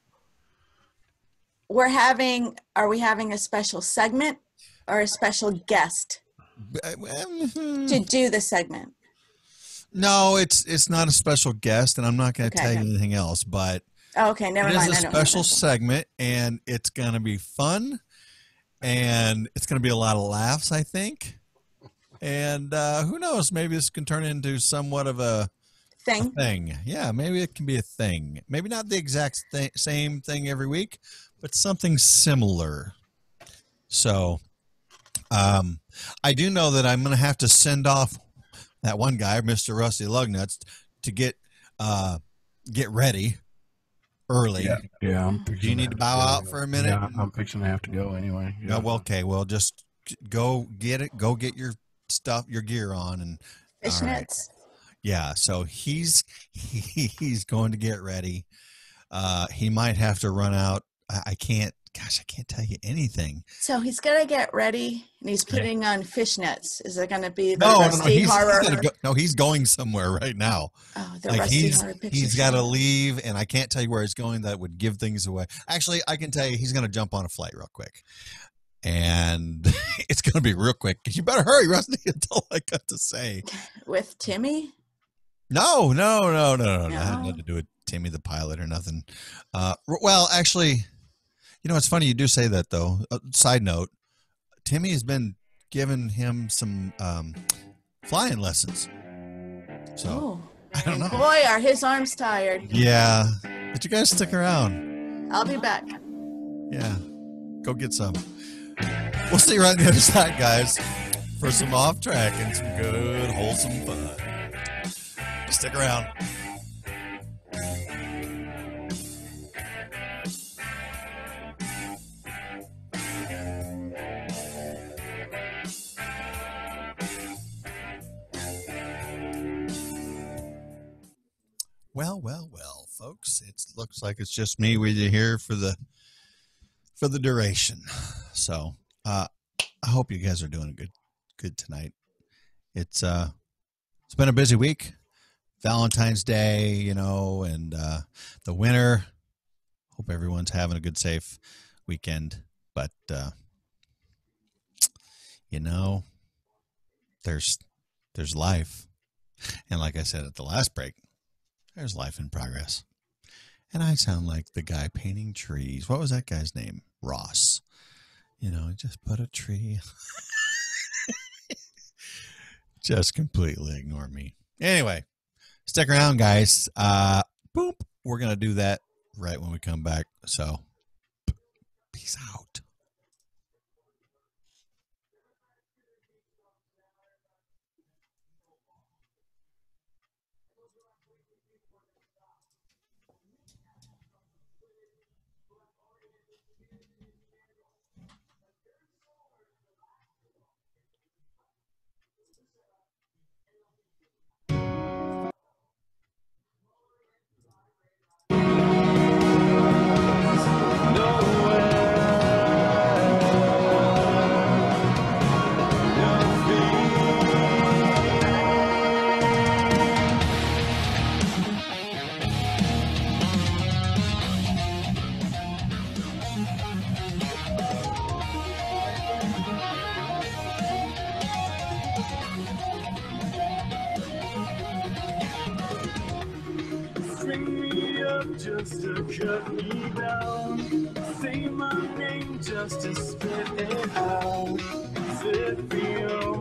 Are we having a special segment or a special guest to do the segment? No, it's not a special guest, and I'm not going to Okay. tell you anything else. But Oh, okay, never it mind. is I a don't special know that. segment, and it's going to be fun, and it's going to be a lot of laughs, I think. And who knows? Maybe this can turn into somewhat of a thing. Yeah, maybe it can be a thing. Maybe not the exact same thing every week, but something similar. So, I do know that I'm going to have to send off that one guy, Mr. Rusty Lugnuts, to get ready early. Yeah. I'm Do fixing you need to bow out for a minute? Yeah, I'm fixing to have to go anyway. Yeah. Yeah, well, okay. Well, just go get it. Go get your stuff, your gear on, and all right. Fishnets. Yeah. So he's going to get ready. He might have to run out. I can't. Gosh, I can't tell you anything. So he's gonna get ready, and he's putting on fishnets. Is it gonna be the No. Rusty Horror? He's going somewhere right now. Oh, the Like Rusty Horror Picture he's got to Show. leave, and I can't tell you where he's going. That would give things away. Actually, I can tell you he's going to jump on a flight real quick, and it's going to be real quick. You better hurry, Rusty. That's all I got to say. With Timmy. No. It had nothing to do with Timmy the pilot or nothing. Well, actually, you know, it's funny you do say that though. Side note, Timmy has been giving him some flying lessons. So Oh, I don't know. boy, are his arms tired. Yeah, but you guys stick around. I'll be back. Yeah, go get some. We'll see you right on the other side, guys, for some off track and some good, wholesome fun. Stick around. Well, folks. It looks like it's just me with you here for the duration. So I hope you guys are doing good tonight. It's been a busy week. Valentine's Day, you know, and the winter. Hope everyone's having a good, safe weekend. But you know, there's life, and like I said at the last break, there's life in progress. And I sound like the guy painting trees. What was that guy's name? Ross. You know, just put a tree. Just completely ignore me. Anyway, stick around, guys. Boop. We're going to do that right when we come back. So, peace out. Just to cut me down, say my name just to spit it out. Does it feel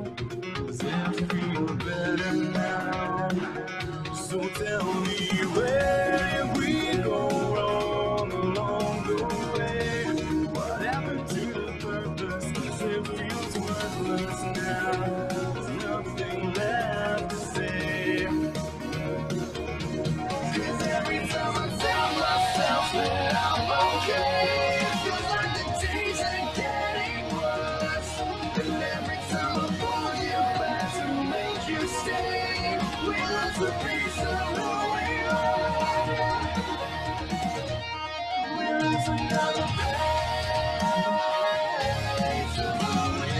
better now? So tell me where we go wrong along the way. What happened to the purpose? 'Cause it feels worthless now. There's nothing left to say. 'Cause every time I tell myself that I'm okay, it feels like the days are getting worse. And every time I pull you back to make you stay, we lose a piece of who we are. We lose another piece of who we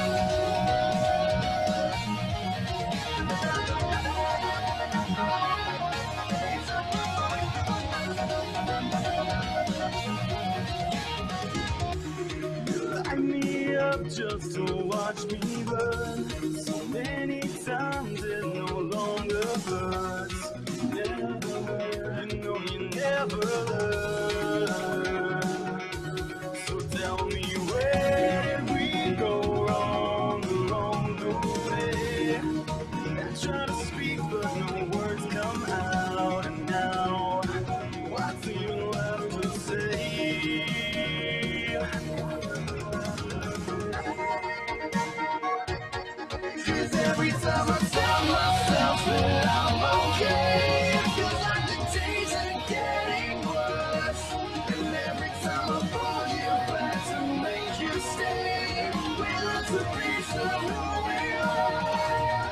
Light me up just to watch me burn. So many times it no longer hurts. Never, you know you never learn. So tell me where did we go wrong along the way? I try to speak but no words come out. And now, what's even left to say? 'Cause every time I tell myself that I'm okay, it feels like the days are getting worse. And every time I pull you back to make you stay, we lose a piece of who we are.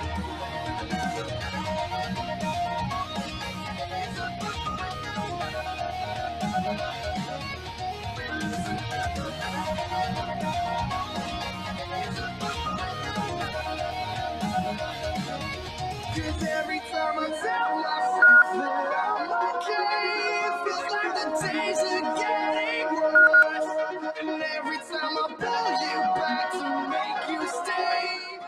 Cause every time I tell myself that I'm okay, it feels like the days are getting worse. And every time I pull you back to make you stay,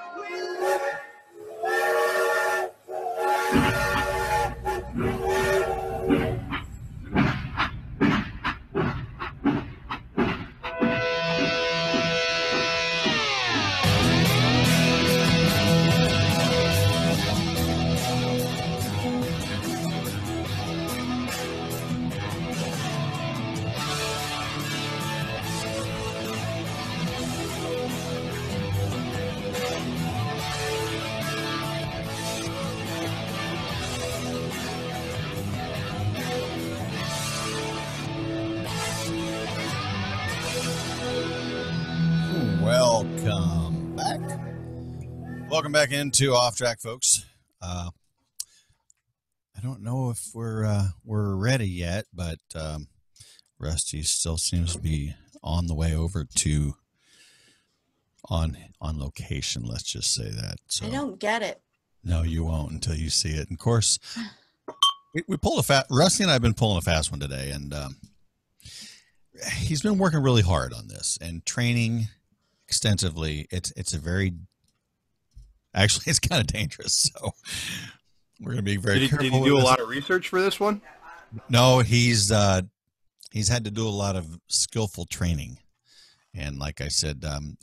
Welcome back into Off Track, folks. I don't know if we're ready yet, but Rusty still seems to be on the way over to on location. Let's just say that. So I don't get it. no, you won't until you see it. And of course, we pulled a fast. Rusty and I have been pulling a fast one today, and he's been working really hard on this and training extensively. It's a very actually it's kind of dangerous. So we're gonna be very careful. Did he do a lot of research for this one? No, he's had to do a lot of skillful training, and like I said,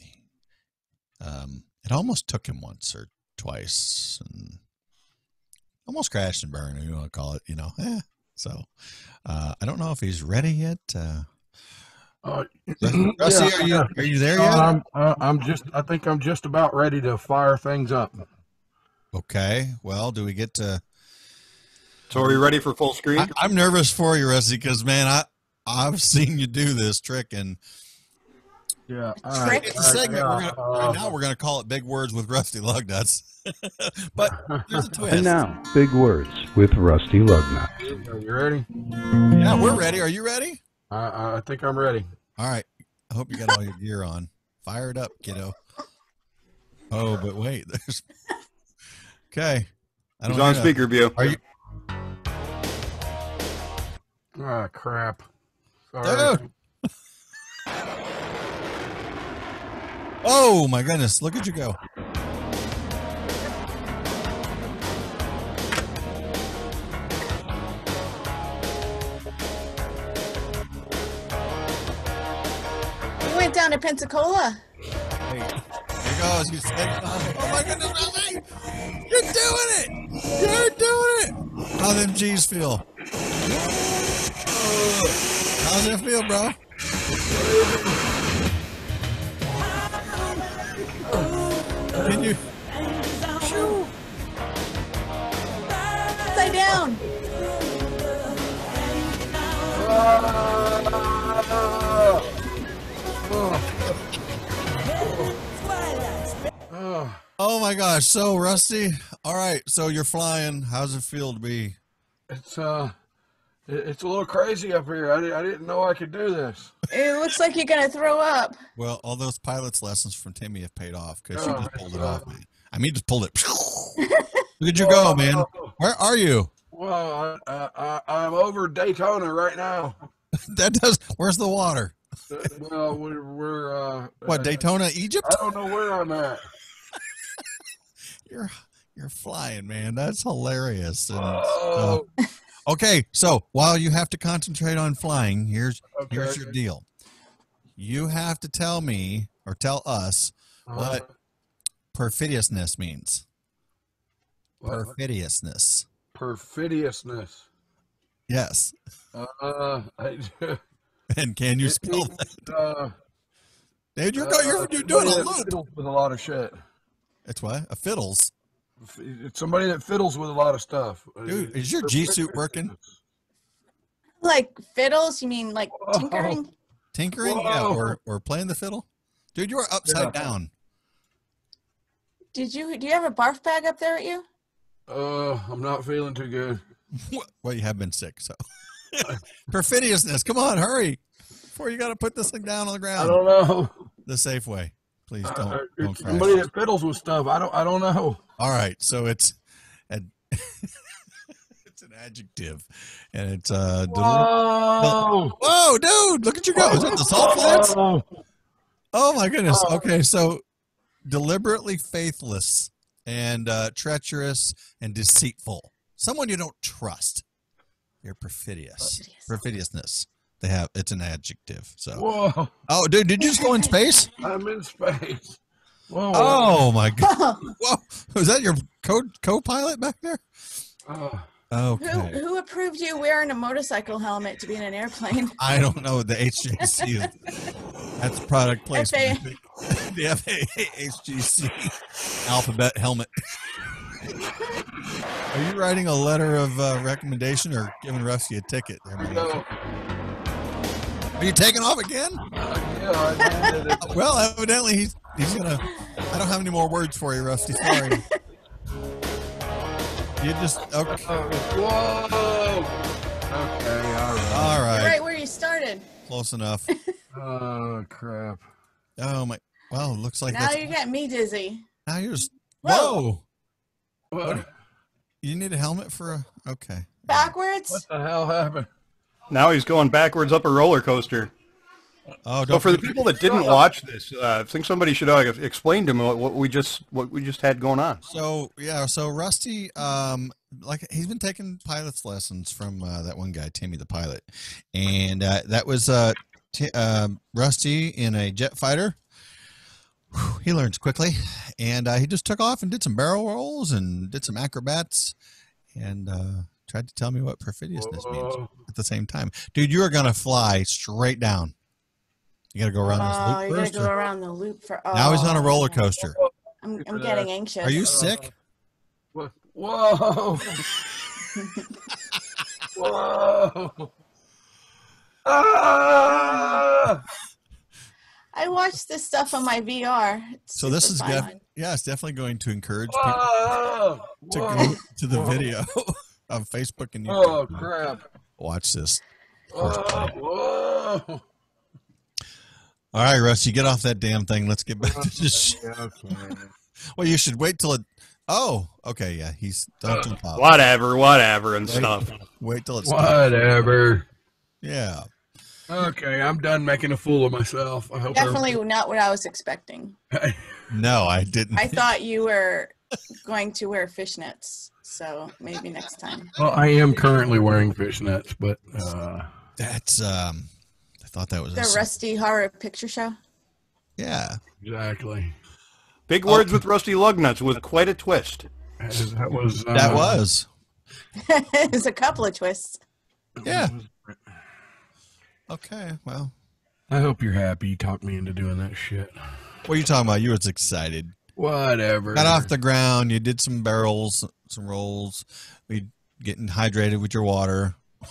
it almost took him once or twice, and almost crashed and burned, if you want to call it, So I don't know if he's ready yet. Rusty, yeah. are you there yet? I think I'm just about ready to fire things up. Okay. Well, do we get to? So are we ready for full screen? I'm nervous for you, Rusty, because man, I've seen you do this trick, and yeah, Trick? it's a segment. We're gonna call it Big Words with Rusty Lugnuts. But there's a twist. And now, Big Words with Rusty Lugnuts. Are you ready? Yeah, we're ready. Are you ready? I think I'm ready. All right. I hope you got all your gear on. Fire it up, kiddo. Oh, but wait, there's. Okay. He's on speaker view. Are you? Ah, crap. Sorry. Dude. Oh my goodness! Look at you go. We went down to Pensacola. Hey, here he goes. He's heading off. Oh my goodness, Rusty! You're doing it! You're doing it! How them G's feel? How's it feel, bro? Can you? Upside down. Oh my gosh! So Rusty, all right. So you're flying. How's it feel to be? It's a little crazy up here. I didn't know I could do this. It looks like you're gonna throw up. Well, all those pilot's lessons from Timmy have paid off because you just pulled it off, man. I mean, just pulled it. Look at you go, man. Where are you? Well, I'm over Daytona right now. That does. Where's the water? Well, we're What, Daytona, Egypt? I don't know where I'm at. You're flying, man. That's hilarious. And, Oh. okay, so while you have to concentrate on flying, here's your deal. You have to tell me or tell us what perfidiousness means. Perfidiousness. Perfidiousness. Yes. And can you spell that? Dude, you're doing a loop. With a lot of shit. It's what? A fiddles. It's somebody that fiddles with a lot of stuff. Dude, is your G suit working? Like fiddles? You mean like tinkering? Tinkering? Whoa. Yeah, or playing the fiddle? Dude, you are upside down. Do you have a barf bag up there at you? I'm not feeling too good. Well, you have been sick, so. Perfidiousness. Come on, hurry. Before you got to put this thing down on the ground. I don't know. The safe way. Please don't It's crash. somebody that fiddles with stuff. I don't know. All right, so it's it's an adjective, and it's Whoa! Whoa, dude! Look at you go. Is that the salt flats? Whoa. Oh my goodness. Okay, so deliberately faithless and treacherous and deceitful. Someone you don't trust. You're perfidious. Perfidiousness. It's an adjective. So. Whoa! Oh, dude, did you just go in space? I'm in space. Whoa! Oh my God! Whoa! Was that your co-pilot back there? Okay. Who approved you wearing a motorcycle helmet to be in an airplane? I don't know. The HGC. That's product placement. The FAA HGC alphabet helmet. Are you writing a letter of recommendation or giving Rusty a ticket? There, No. Are you taking off again? Yeah, I did it. Well, evidently he's gonna I don't have any more words for you, Rusty. Sorry. You just okay. Whoa. Okay, All right. Right where you started. Close enough. Oh crap. Oh my. Well, it looks like Now that's. you got me dizzy. Now you're just. Whoa. Whoa. What You need a helmet for a. Okay. Backwards? the hell happened? Now he's going backwards up a roller coaster. Oh, So don't for the people that didn't watch this, I think somebody should explain to them what we just had going on. So yeah, so Rusty, like he's been taking pilot's lessons from that one guy, Timmy the pilot, and that was Rusty in a jet fighter. Whew, he learns quickly, and he just took off and did some barrel rolls and did some acrobats, and tried to tell me what perfidiousness means at the same time. Dude, you are gonna fly straight down. You gotta go around this Oh, loop you gotta first. go around the loop for. Oh. Now he's on a roller coaster. I'm getting anxious. Are you sick? Whoa. Whoa. Ah! I watched this stuff on my VR. It's So this super is fun. it's definitely going to encourage people Whoa. to Whoa. go to the video on Facebook and YouTube. Oh crap. Watch this. Whoa. All right, Rusty, get off that damn thing. Let's get back to this. Okay. Well, you should wait till it. Oh, okay, yeah. He's don't jump out. Whatever, and stuff. Wait till it's Whatever. Yeah. Okay, I'm done making a fool of myself. I hope Definitely not what I was expecting. No, I didn't. I thought you were going to wear fishnets, so maybe next time. Well, I am currently wearing fishnets, but That's I thought that was The Rusty Horror Picture Show. yeah. exactly. Big words with Rusty Lugnuts with quite a twist. That was That was. There's a couple of twists. Yeah. Okay, well. I hope you're happy. You talked me into doing that shit. What are you talking about? You was excited. Whatever. Got off the ground, you did some barrels, some rolls, we getting hydrated with your water.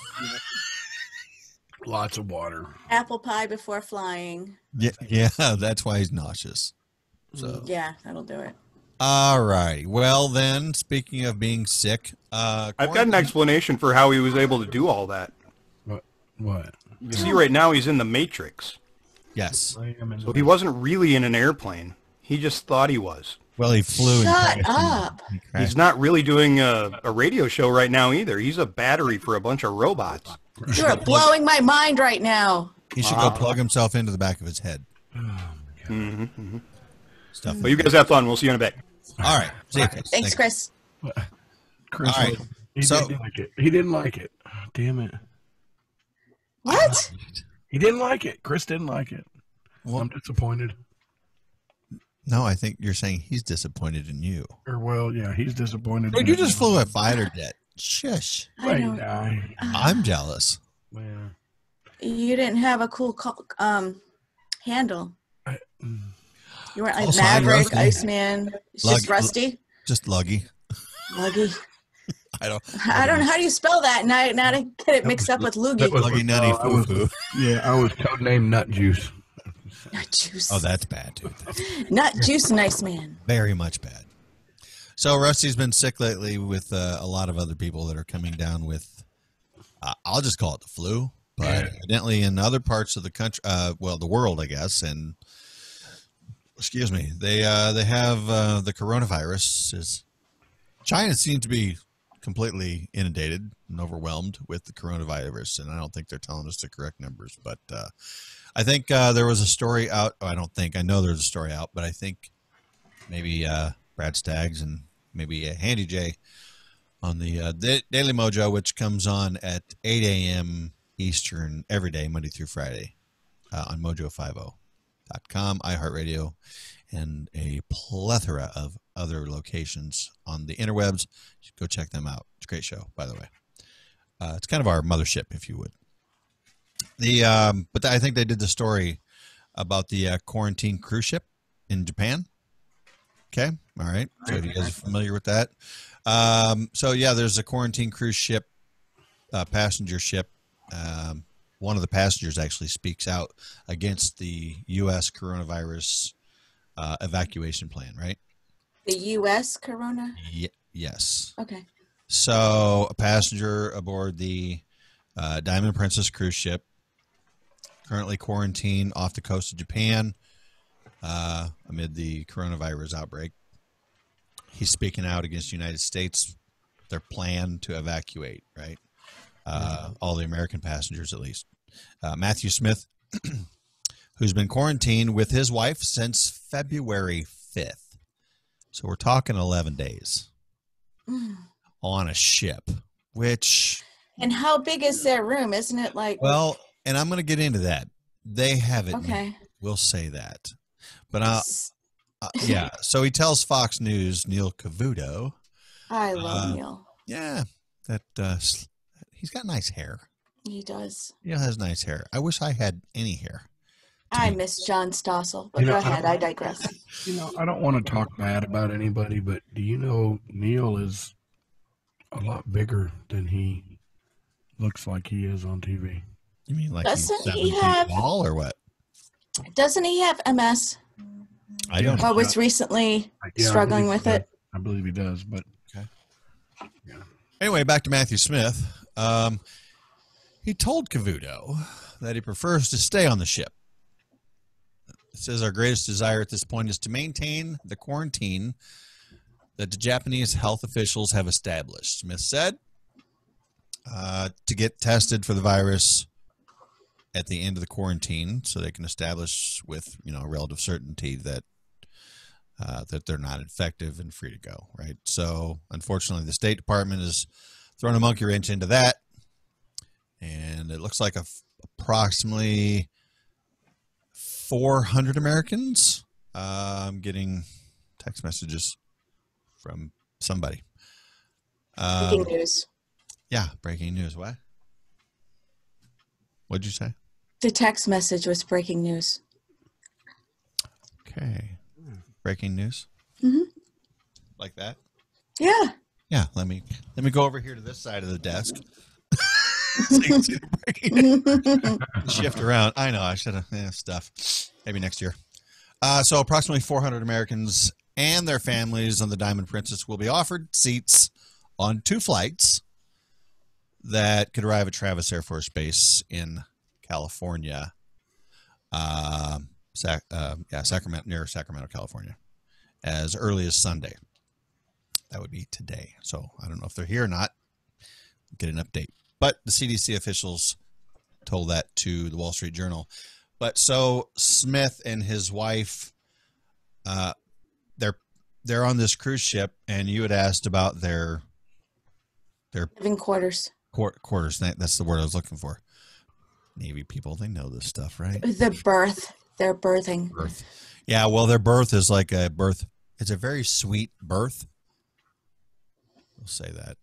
Lots of water. Apple pie before flying. Yeah, that's why he's nauseous. So Yeah, that'll do it. all right. Well then, speaking of being sick, I've got an explanation for how he was able to do all that. What? You see, right now he's in the Matrix. Yes. So he wasn't really in an airplane. He just thought he was. Well, he flew. Shut up. He's not really doing a radio show right now either. He's a battery for a bunch of robots. You're blowing my mind right now. He should go plug himself into the back of his head. Stuff. Well, you guys have fun. We'll see you in a bit. All right. See you, Chris. Thanks, Chris. Chris, All right. he So- didn't like it. He didn't like it. Damn it. What? He didn't like it. Chris didn't like it. Well- I'm disappointed. No, I think you're saying he's disappointed in you. Or well, yeah, he's disappointed. Dude, in you me. just flew a fighter jet. Shush. I Right, don't- I'm jealous. yeah. You didn't have a cool handle. You weren't like Also, I'm Maverick, Rusty. Iceman. It's just Lug- Rusty. Just luggy. Luggy. I don't. I don't know how do you spell that. Now to get it mixed up with Loogie. That was- Luggy nutty I was- foo foo. Yeah, I was codenamed Nut Juice. Nut juice. Oh, that's bad, dude. That's Nut juice, nice man. very much bad. So Rusty's been sick lately with a lot of other people that are coming down with. I'll just call it the flu, but evidently in other parts of the country, well, the world, I guess, and excuse me, they have the coronavirus. China seems to be completely inundated and overwhelmed with the coronavirus, and I don't think they're telling us the correct numbers, but I think there was a story out. Oh, I know there's a story out, but I think maybe Brad Staggs and maybe Handy J on the Daily Mojo, which comes on at 8 a.m. Eastern every day, Monday through Friday, on mojo50.com, iHeartRadio, and a plethora of other locations on the interwebs. Go check them out. It's a great show, by the way. It's kind of our mothership, if you would. But I think they did the story about the quarantine cruise ship in Japan. Okay, all right. So you guys are familiar with that? So yeah, there's a quarantine cruise ship, passenger ship. One of the passengers actually speaks out against the U.S. coronavirus evacuation plan, right? The U.S. Corona? Yes. Okay. So a passenger aboard the Diamond Princess cruise ship, currently quarantined off the coast of Japan amid the coronavirus outbreak. He's speaking out against the United States, their plan to evacuate, right? All the American passengers, at least. Matthew Smith, who's been quarantined with his wife since February 5th. So we're talking 11 days on a ship, which... And how big is their room? Isn't it like... Well, and I'm going to get into that. They have it. Okay. We'll say that. But yeah, so he tells Fox News, Neil Cavuto. I love Neil. Yeah, that he's got nice hair. He does. Neil has nice hair. I wish I had any hair. I miss John Stossel, but go ahead. I digress. I don't want to talk bad about anybody, but do you know Neil is a lot bigger than he looks like he is on TV? You mean like Doesn't he's 7 he feet have- tall or what? Doesn't he have MS? I don't know. Or was recently Yeah, I struggling believe with he it? does. I believe he does, but Anyway, back to Matthew Smith. He told Cavuto that he prefers to stay on the ship. It says our greatest desire at this point is to maintain the quarantine that the Japanese health officials have established. Smith said to get tested for the virus at the end of the quarantine so they can establish with relative certainty that that they're not infective and free to go, right? So unfortunately the State Department has thrown a monkey wrench into that, and it looks like approximately 400 Americans. I'm getting text messages from somebody. Breaking news. Yeah, breaking news. What'd you say? The text message was breaking news. Okay. Breaking news? Mm-hmm. Like that? Yeah. Yeah, let me go over here to this side of the desk. So you can see the breaking news. Shift around. I know, I should have stuff. Maybe next year. So approximately 400 Americans and their families on the Diamond Princess will be offered seats on 2 flights that could arrive at Travis Air Force Base in California. Sacramento, near Sacramento, California, as early as Sunday. That would be today. So I don't know if they're here or not. Get an update. But the CDC officials told that to the Wall Street Journal. But so Smith and his wife, they're on this cruise ship, and you had asked about their Living quarters. quarters. That's the word I was looking for. Navy people, they know this stuff, right? The birth. They're birthing. Birth. Yeah, well, their birth is like a birth. It's a very sweet birth. We'll say that.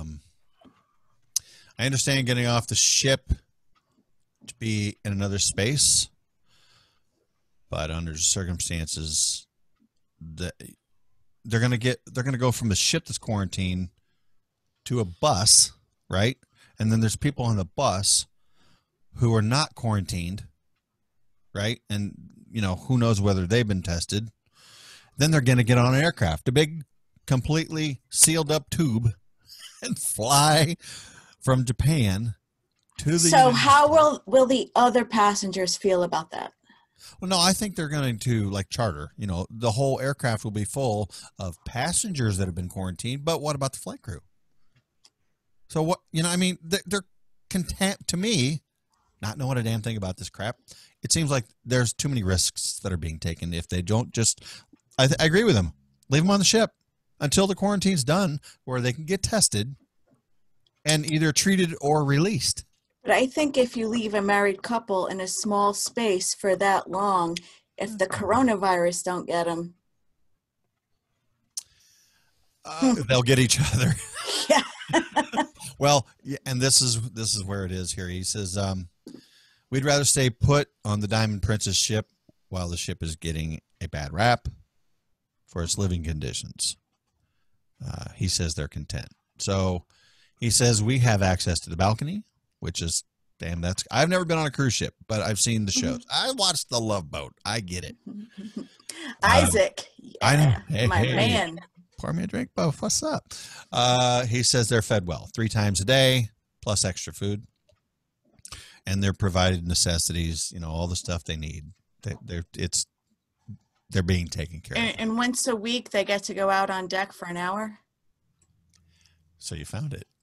I understand getting off the ship to be in another space, but under circumstances that they're going to go from the ship that's quarantined to a bus, right? And then there's people on the bus who are not quarantined, right? And, who knows whether they've been tested. Then they're going to get on an aircraft, a big, completely sealed up tube, and fly from Japan to the So how will the other passengers feel about that? Well, no, I think they're going to charter. The whole aircraft will be full of passengers that have been quarantined. But what about the flight crew? So what, they're content to me, not knowing a damn thing about this crap. It seems like there's too many risks that are being taken if they don't just, I agree with them. Leave them on the ship until the quarantine's done where they can get tested and either treated or released. But I think if you leave a married couple in a small space for that long, if the coronavirus don't get them, they'll get each other. Yeah. Well, yeah, and this is where it is here. He says, we'd rather stay put on the Diamond Princess ship while the ship is getting a bad rap for its living conditions. He says they're content. So he says we have access to the balcony, which is Damn, I've never been on a cruise ship, but I've seen the shows. I watched The Love Boat. I get it. Isaac. I know. My man. Pour me a drink, Buff. What's up? He says they're fed well 3 times a day, plus extra food. And they're provided necessities, all the stuff they need. They're being taken care of. And once a week, they get to go out on deck for an hour. So you found it.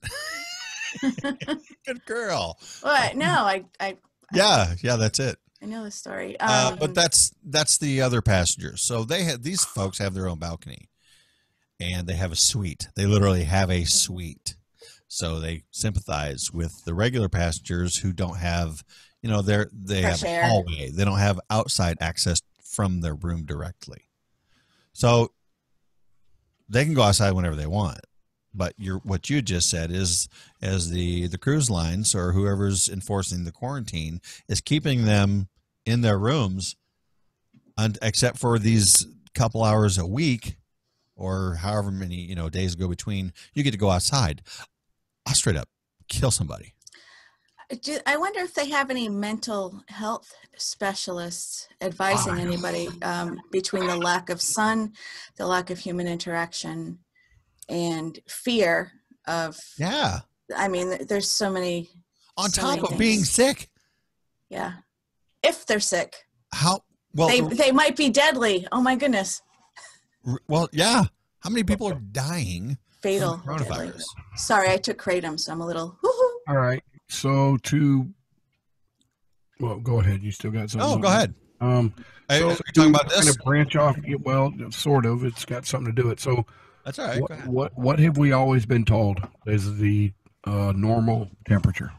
Good girl. Well, no, Yeah, that's it. I know the story. But that's the other passengers. So these folks have their own balcony, and they have a suite. They literally have a suite. So they sympathize with the regular passengers who don't have, they have a hallway. They don't have outside access from their room directly. So they can go outside whenever they want. But what you just said is, as the cruise lines or whoever's enforcing the quarantine is keeping them in their rooms, except for these couple hours a week, or however many days go between, you get to go outside. I'll straight up kill somebody. I wonder if they have any mental health specialists advising anybody between the lack of sun, the lack of human interaction, and fear of. Yeah. I mean, there's so many. On top of being sick. Yeah. If they're sick. How? Well, they might be deadly. Oh my goodness. Well, yeah. How many people are dying? Fatal coronavirus. Deadly. Sorry, I took kratom, so I'm a little. All right. So go ahead. You still got something? Oh, go ahead. So you're talking about this? Kind of branch off. Well, sort of. It's got something to do it. So that's all right. What have we always been told is the normal temperature?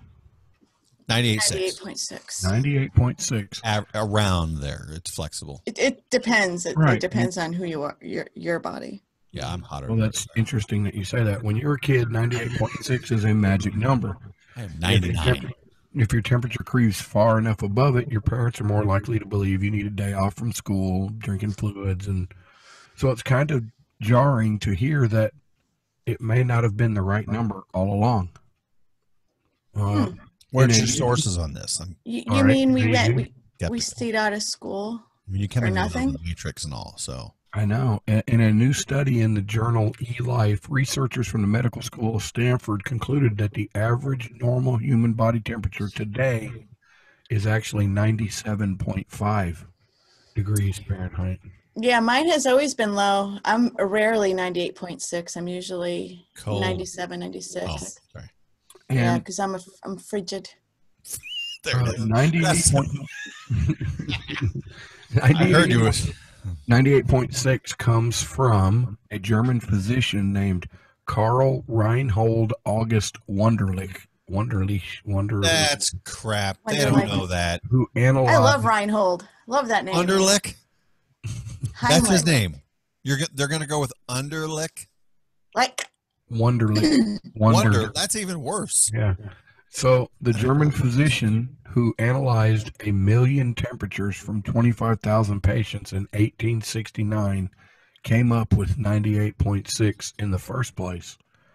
98.6. 98.6. Around there. It's flexible. It depends. Right. It depends on who you are, your body. Yeah, I'm hotter. Well, that's interesting that you say that. When you're a kid, 98.6 is a magic number. I have 99. If your temperature creeps far enough above it, your parents are more likely to believe you need a day off from school, drinking fluids. And so it's kind of jarring to hear that it may not have been the right number all along. Where's your sources on this? You mean we stayed out of school you came for in nothing? The Matrix and all, so. I know. In a new study in the journal eLife, researchers from the medical school of Stanford concluded that the average normal human body temperature today is actually 97.5 degrees Fahrenheit. Yeah, mine has always been low. I'm rarely 98.6. I'm usually cold. 97, 96. Oh, sorry. Yeah, because I'm frigid. There it is. 98.6 comes from a German physician named Karl Reinhold August Wunderlich. That's crap. They don't know that. Who analyzed? I love Reinhold. Love that name. Wunderlich? That's his name. They're going to go with Underlich? Like Wunderlich. Wonder. That's even worse. Yeah. So the German physician who analyzed 1 million temperatures from 25,000 patients in 1869 came up with 98.6 in the first place.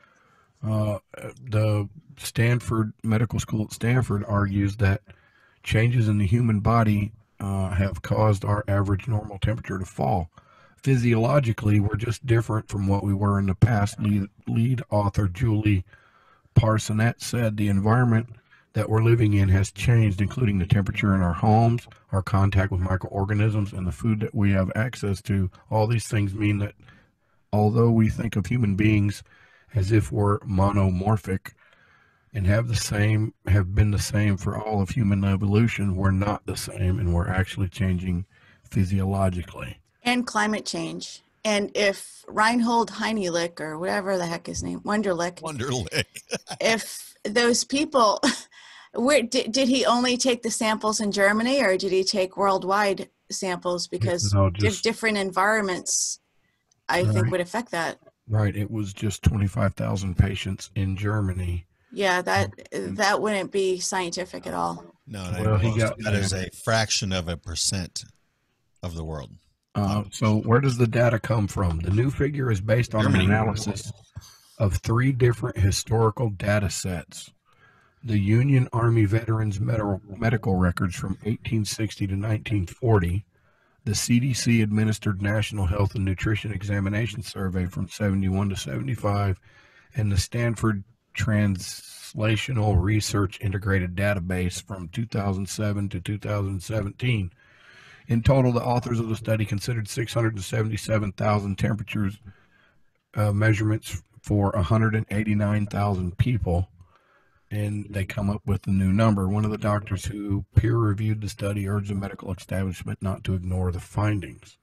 The Stanford Medical School at Stanford argues that changes in the human body have caused our average normal temperature to fall. Physiologically, we're just different from what we were in the past. Lead author Julie Parsonette said the environment that we're living in has changed, including the temperature in our homes, our contact with microorganisms, and the food that we have access to. All these things mean that although we think of human beings as if we're monomorphic and have been the same for all of human evolution, we're not the same, and we're actually changing physiologically. And climate change. And if Reinhold Heinrich, or whatever the heck his name, Wunderlich, if those people, did he only take the samples in Germany, or did he take worldwide samples? Because different environments, I think, would affect that. Right. It was just 25,000 patients in Germany. Yeah, that wouldn't be scientific at all. No, that is a fraction of a percent of the world. So where does the data come from? The new figure is based on an analysis of 3 different historical data sets. the Union Army Veterans medical records from 1860 to 1940, the CDC administered National Health and Nutrition Examination Survey from 71 to 75, and the Stanford Translational Research Integrated Database from 2007 to 2017. In total, the authors of the study considered 677,000 temperatures measurements for 189,000 people, and they come up with a new number. One of the doctors who peer-reviewed the study urged the medical establishment not to ignore the findings.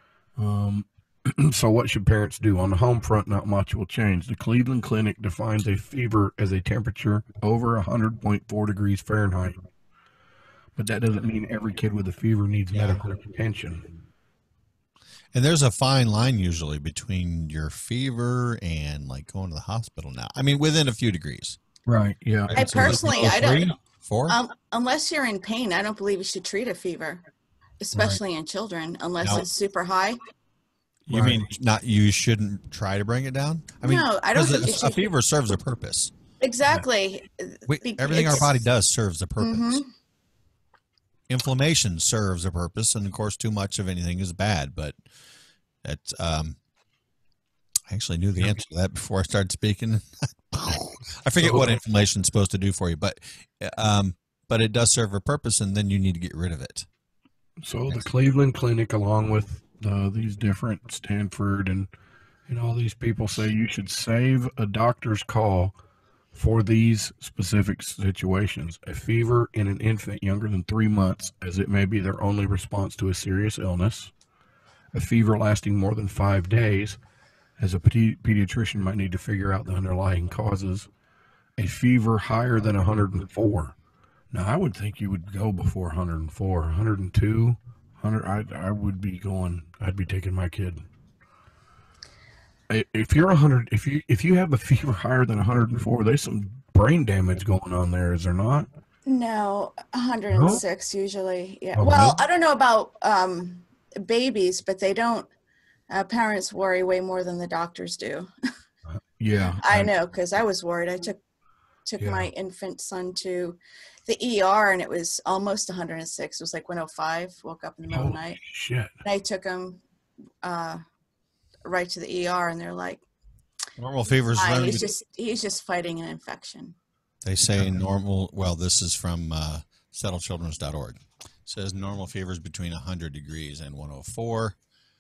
So what should parents do? On the home front, not much will change. The Cleveland Clinic defines a fever as a temperature over 100.4 degrees Fahrenheit. But that doesn't mean every kid with a fever needs medical attention. And there's a fine line usually between your fever and like going to the hospital now. I mean, within a few degrees. Right, yeah. I personally, I don't. 4? Unless you're in pain, I don't believe you should treat a fever, especially in children, unless it's super high. You mean not? You shouldn't try to bring it down. I mean, no, I don't think you should. A fever serves a purpose. Exactly. Everything our body does serves a purpose. Mm-hmm. Inflammation serves a purpose, and of course, too much of anything is bad. But that's I actually knew the answer to that before I started speaking. I forget what inflammation is supposed to do for you, but it does serve a purpose, and then you need to get rid of it. So the Cleveland Clinic, along with these different Stanford and all these people, say you should save a doctor's call for these specific situations. A fever in an infant younger than 3 months, as it may be their only response to a serious illness. A fever lasting more than 5 days, as a pediatrician might need to figure out the underlying causes. A fever higher than 104. Now, I would think you would go before 104, 102, 100. I would be going. I'd be taking my kid. If you're 100, if you have a fever higher than 104, there's some brain damage going on there, is there not? No, 106 usually. Yeah. Oh, Well, really? I don't know about babies, but they don't. Parents worry way more than the doctors do. Yeah. I know, because I was worried. I took my infant son to the ER, and it was almost 106. It was like 105. Woke up in the middle of the night. Shit. And I took him right to the ER, and they're like, Normal fevers. he's just fighting an infection. They say normal. Well, this is from settledchildrens.org. It says normal fevers between 100 degrees and 104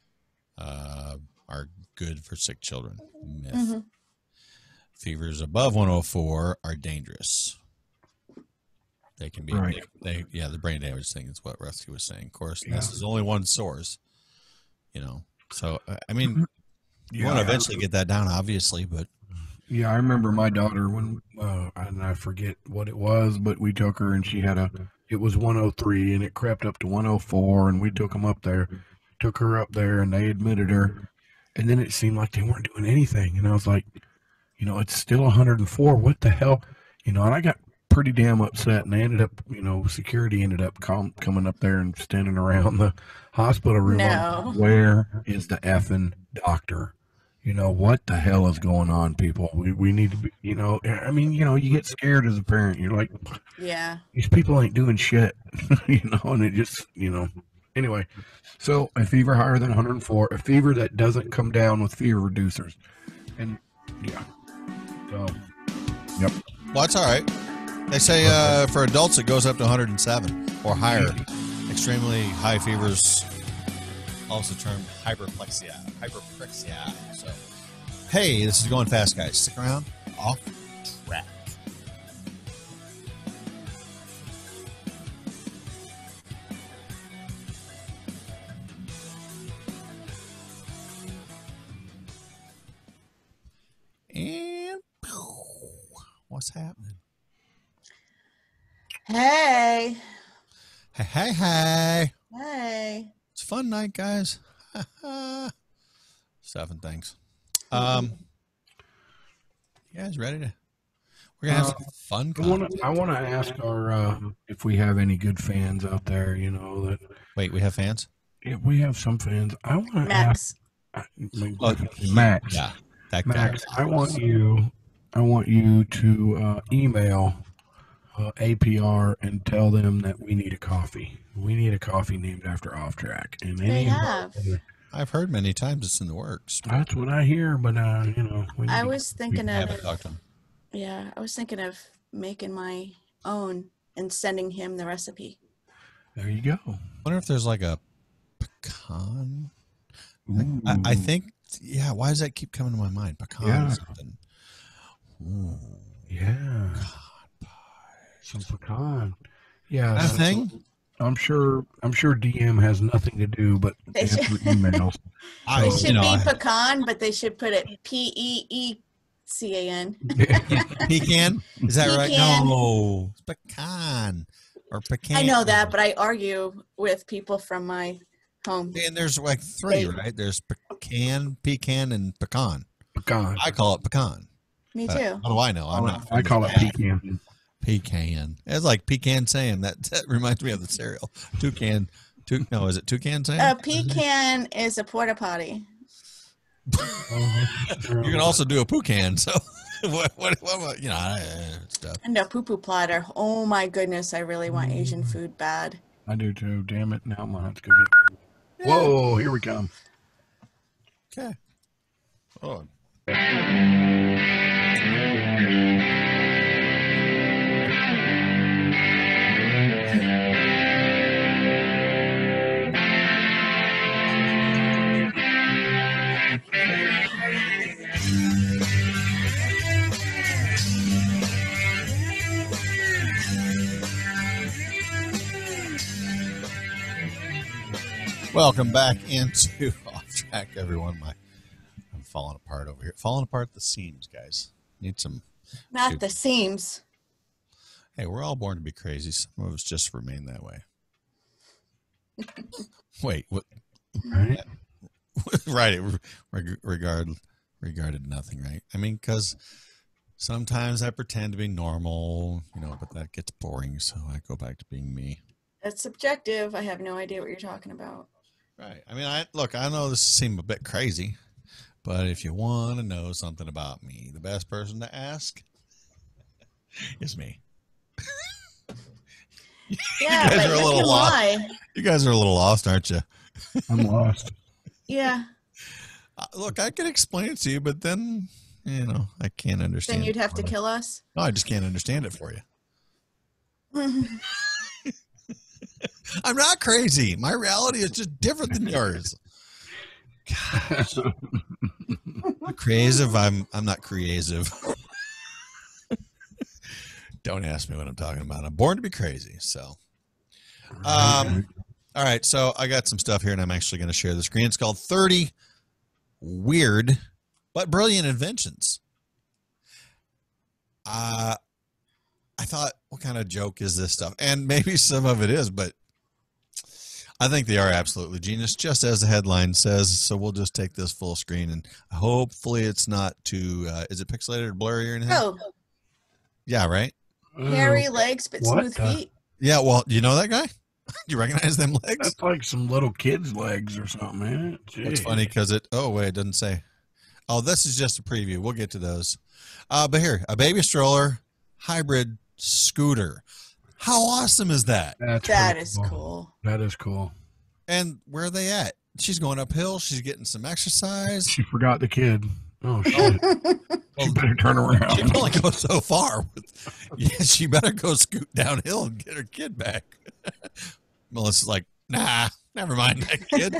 are good for sick children. Myth. Mm-hmm. Fevers above 104 are dangerous. They can be. Right. The brain damage thing is what Rusty was saying. Of course, this is only one source. So I mean, you want to eventually get that down, obviously, but. Yeah, I remember my daughter when, and I forget what it was, but we took her and it was 103 and it crept up to 104 and we took them up there, took her up there and they admitted her. And then it seemed like they weren't doing anything. And I was like, it's still 104. What the hell? And I got pretty damn upset and they ended up, security ended up coming up there and standing around the hospital room. No. Where is the effing doctor? What the hell is going on, people? We need to be, you get scared as a parent. You're like, yeah, these people ain't doing shit, and it just, anyway. So a fever higher than 104, a fever that doesn't come down with fever reducers. And yeah. So, yep. Well, that's all right. They say for adults it goes up to 107 or higher. Extremely high fevers, also termed hyperplexia. So, hey, this is Going Fast, guys. Stick around. Off track. And what's happening? Hey. Hey. It's a fun night, guys. 7 things. You guys ready to? We're gonna have some fun. I want to ask our if we have any good fans out there. That. Wait, we have fans? Yeah, we have some fans. I want to Max. ask Max. Yeah, that Max. guy. I want you to email APR and tell them that we need a coffee. We need a coffee named after Off Track. And They have. I've heard many times it's in the works. That's what I hear, but I was thinking I haven't of talked to him. I was thinking of making my own and sending him the recipe. There you go. I wonder if there's like a pecan. I think, yeah. Why does that keep coming to my mind? Pecan or something. Ooh. Yeah. Some pecan. Yeah. That thing? I'm sure DM has nothing to do but answer emails. It should be pecan, but they should put it PEECAN. Pecan? Is that right? Pecan. No. It's pecan or pecan. I know that, but I argue with people from my home. And there's like three, right? There's pecan, and pecan. Pecan. I call it pecan. Me too. How do I know? I'm not. I call it pecan. Pecan. It's like pecan saying that reminds me of the cereal. Toucan. No, is it toucan saying? A pecan is a porta potty. You can also do a pecan. So what stuff. And a poo-poo platter. Oh my goodness, I really want Asian food bad. I do too. Damn it. Now I'm going to have to go get Whoa, here we come. Okay. Oh. Welcome back into Off Track, everyone. I'm falling apart over here. Falling apart at the seams, guys. Need some. Not the seams. Hey, we're all born to be crazy. Some of us just remain that way. Wait, what? Right. Right. Regarded nothing, right? I mean, because sometimes I pretend to be normal, but that gets boring, so I go back to being me. That's subjective. I have no idea what you're talking about. Right. I mean, I know this seems a bit crazy, but if you want to know something about me, the best person to ask is me. Yeah, but you can lie. You guys are a little lost, aren't you? I'm lost. Yeah. Look, I can explain it to you, but then, I can't understand. Then you'd have to kill us? No, I just can't understand it for you. I'm not crazy. My reality is just different than yours. Gosh. Creative. I'm not creative. Don't ask me what I'm talking about. I'm born to be crazy. So, all right. So I got some stuff here, and I'm actually going to share the screen. It's called 30 Weird but Brilliant Inventions. I thought, what kind of joke is this stuff? And maybe some of it is, but I think they are absolutely genius, just as the headline says. So we'll just take this full screen, and hopefully it's not too, is it pixelated or blurry or anything? Oh. Yeah, right? Hairy legs, but smooth feet. Yeah, well, you know that guy? You recognize them legs? That's like some little kid's legs or something, man. It's funny because it doesn't say. Oh, this is just a preview. We'll get to those. But here, a baby stroller hybrid scooter. How awesome is that? That is cool. That is cool. And where are they at? She's going uphill. She's getting some exercise. She forgot the kid. Oh, shit. She better turn around. She can only go so far. Yeah, she better go scoot downhill and get her kid back. Melissa's like, nah, never mind that kid.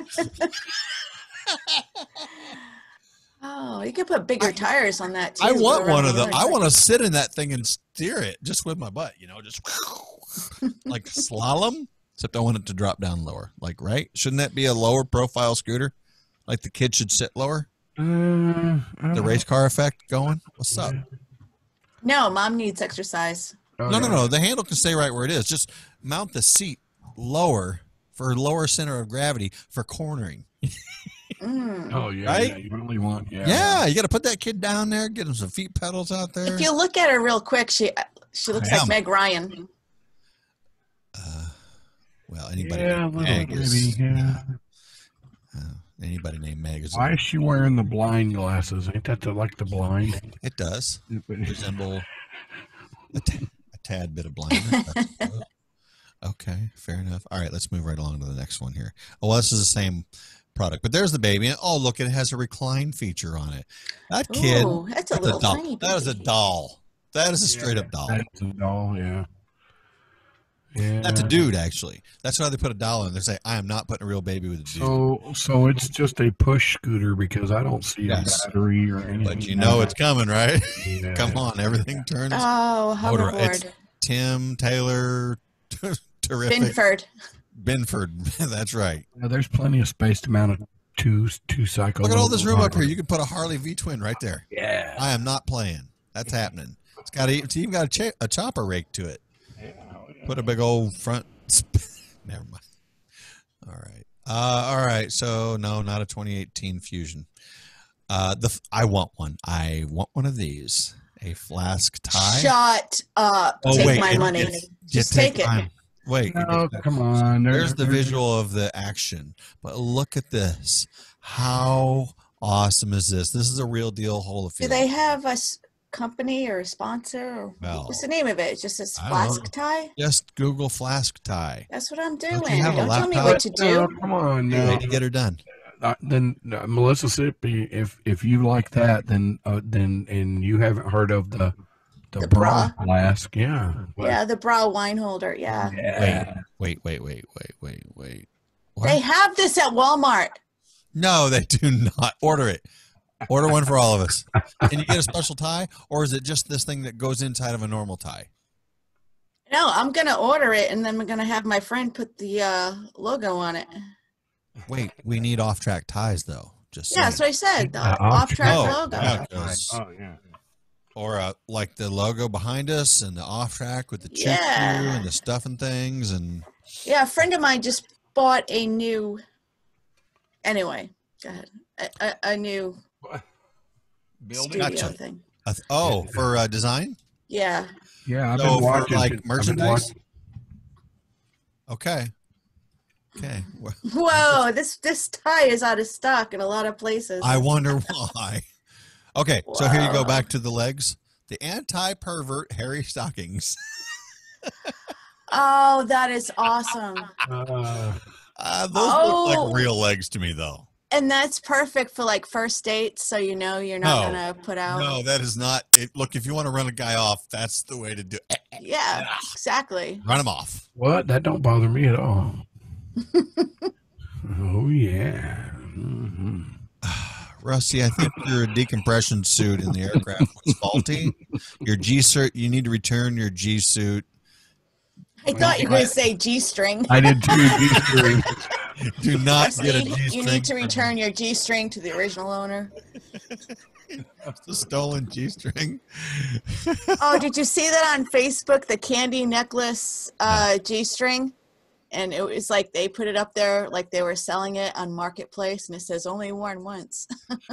Oh, you could put bigger tires on that too. I want one of them. I want to sit in that thing and steer it just with my butt, just like slalom, except I want it to drop down lower. Like, right? Shouldn't that be a lower profile scooter? Like the kid should sit lower? The race car effect going? What's up? No, mom needs exercise. No. The handle can stay right where it is. Just mount the seat lower for lower center of gravity for cornering. Oh, yeah. Right? Yeah, you really want. Yeah, you got to put that kid down there, get him some feet pedals out there. If you look at her real quick, she looks like Meg Ryan. Well, anybody named Meg is, anybody named Meg is. Why is she wearing the blind glasses? Ain't that like the blind? It does resemble a tad bit of blindness. Okay, fair enough. All right, let's move right along to the next one here. Oh, well, this is the same product, but there's the baby. And oh, look, it has a recline feature on it. That kid, Ooh, that's a little doll. tiny That is a baby. doll. That is a straight up doll. That's a doll, yeah. Yeah. That's a dude, actually. That's why they put a doll in. They say, "I am not putting a real baby with a dude." So it's just a push scooter because I don't see Yes. a battery or anything. But you know it's coming, right? Yeah. Come on, everything turns. Oh, motor. It's hoverboard. Tim Taylor, terrific. Binford. That's right. Yeah, there's plenty of space to mount a two cycle. Look at all this room up here. You can put a Harley V twin right there. Yeah. I am not playing. That's happening. It's even got a chopper rake to it. Put a big old front. Never mind. All right. All right. So no, not a 2018 Fusion. I want one. I want one of these. A flask tie. Shut up. Oh, Take wait, my it- money. it's- Just take take it. time. Wait. No, come on. There's the visual of the action, but look at this. How awesome is this? This is a real deal Holyfield. Do they have a company or a sponsor? Or Well, what's the name of it? Just this I don't know. flask tie? Just Google flask tie. That's what I'm Don't doing. you have a Don't tell me laptop? what to do. No, come on Way now. to get her done. Then Melissa Sippy, if you like that, then and you haven't heard of the The bra bra? flask, yeah. Yeah, the bra wine holder. Yeah. Wait. What? They have this at Walmart. No, they do not. Order it. Order one for all of us. Can you get a special tie, or is it just this thing that goes inside of a normal tie? No, I'm going to order it, and then I'm going to have my friend put the logo on it. Wait, we need off-track ties, though. Just Yeah, that's what I said. The off-track logo. Yeah, 'cause- Oh yeah. or like the logo behind us and the off-track with the choo-choo Yeah. and the stuff and things. And Yeah, a friend of mine just bought a new. Anyway, go ahead. A new studio Gotcha. thing. For design. Yeah. Yeah, I've So been for, watching like, I've been merchandise? watching- Okay. Well, Whoa, this tie is out of stock in a lot of places. I wonder why. Okay, so here you go Wow. back to the legs. The anti-pervert hairy stockings. Oh, that is awesome. Those Oh. look like real legs to me, though. And that's perfect for like first dates, so you know you're not No. gonna put out. No, that is not it. Look, if you want to run a guy off, that's the way to do it. Yeah, exactly. Run him off. What? That don't bother me at all. Oh yeah. Mm-hmm. Rusty, I think your decompression suit in the aircraft was faulty. Your G-suit, you need to return your G-suit. I thought you were going to say G-string. I did too. G-string. Do not Rusty, get a G-string. you need to return your G-string to the original owner. The stolen G-string. Oh, did you see that on Facebook? The candy necklace G-string? And it was like they put it up there like they were selling it on Marketplace, and it says only worn once.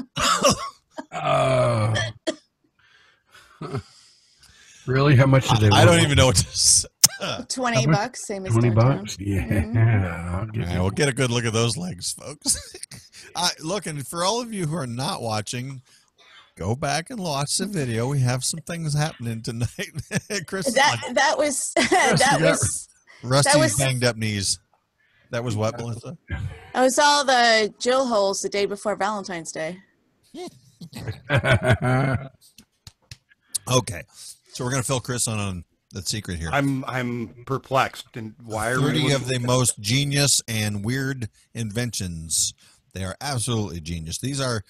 Really? How much did they? I don't even know what to say. $20, same as $20? downtown. Yeah. Mhm. I'll get All right, we'll get a good look at those legs, folks. Look, and for all of you who are not watching, go back and watch the video. We have some things happening tonight. Chris, That was that was Rusty's banged up knees. That was what, Melissa? I was all the Jill holes the day before Valentine's Day. Okay, so we're gonna fill Chris on the secret here. I'm perplexed. And why are we 30 of looking the most genius and weird inventions. They are absolutely genius. These are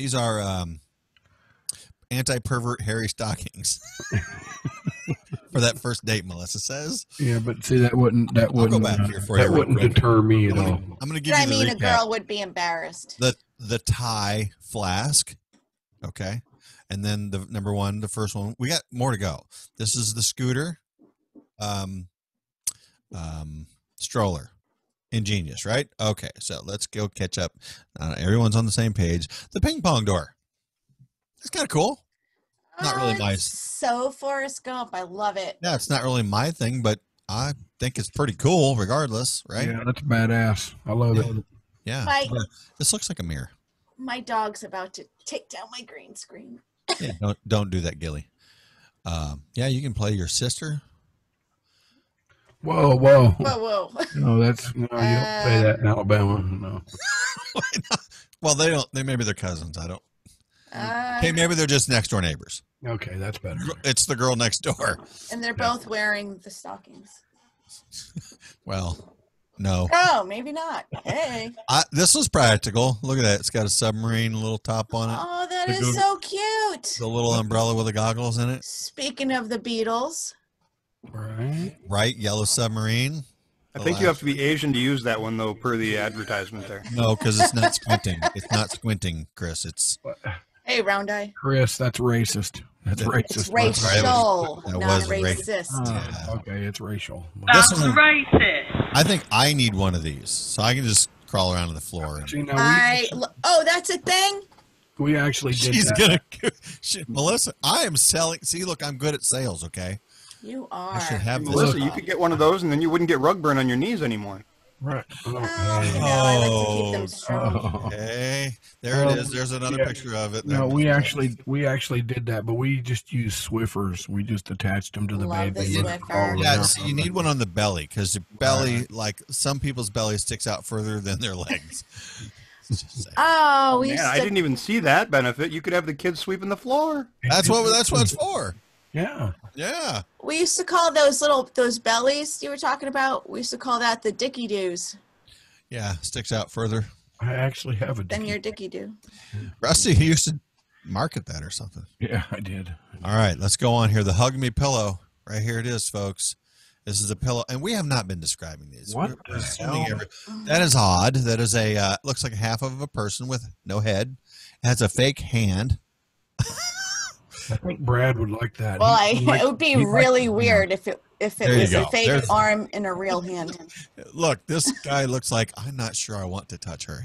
anti-pervert hairy stockings for that first date. Melissa says. Yeah, but see that wouldn't I'll go back here for you real wouldn't quick. deter me at all. I'm going to give But you I the mean, recap. a girl would be embarrassed. The tie flask, okay, and then the number one, the first one. We got more to go. This is the scooter, stroller, ingenious, right? Okay, so let's go catch up. Everyone's on the same page. The ping pong door. It's kind of cool. Not really my. So Forrest Gump, I love it. Yeah, it's not really my thing, but I think it's pretty cool, regardless, right? Yeah, that's badass. I love it. Yeah. My- This looks like a mirror. My dog's about to take down my green screen. Yeah, don't do that, Gilly. Yeah, you can play your sister. Whoa. Whoa, whoa. No, you don't say that in Alabama. No. Well, they don't. Maybe they're cousins. I don't. Uh, Okay, maybe they're just next door neighbors. Okay, that's better. It's the girl next door. and they're both wearing the stockings. Well, no. Oh, maybe not. Hey. This was practical. Look at that. It's got a submarine little top on it. Oh, that is so cute. The little umbrella with the goggles in it. Speaking of the Beatles. Right, yellow submarine. I think you have to be Asian to use that one, though, per the advertisement there. No, because it's not squinting. It's not squinting, Chris. It's Hey, round eye. Chris, that's racist. That's racist. It's racial, That not was racist. Okay, it's racial. This one, racist. I think I need one of these, so I can just crawl around on the floor. And, See, now Oh, that's a thing? we actually did she's that. Melissa, I am selling. See, look, I'm good at sales, okay? You are. I should have this. Melissa, you could get one of those, and then you wouldn't get rug burn on your knees anymore. Right. I like to keep them strong. Okay, there it is. There's another picture of it. No, we actually did that, but we just used Swiffers. We just attached them to the Love baby. the Swiffer. Yeah, see, you need one on the belly because the belly, like some people's belly, sticks out further than their legs. Oh, we Man, used I to, didn't even see that benefit. You could have the kids sweeping the floor. That's what it's for. Yeah. Yeah. we used to call those bellies you were talking about. We used to call that the Dicky Doos. Yeah, sticks out further. I actually have a Then your Dicky Doo. Rusty, he used to market that or something. Yeah, I did. All right, let's go on here. The Hug Me pillow. Right here it is, folks. This is a pillow, and we have not been describing these. What We're the assuming hell? that is odd. That is a looks like half of a person with no head. It has a fake hand. I think Brad would like that. Well, He it would be he really likes- weird if it There you was a go. fake There's- arm in a real hand. Look, this guy looks like I'm not sure I want to touch her.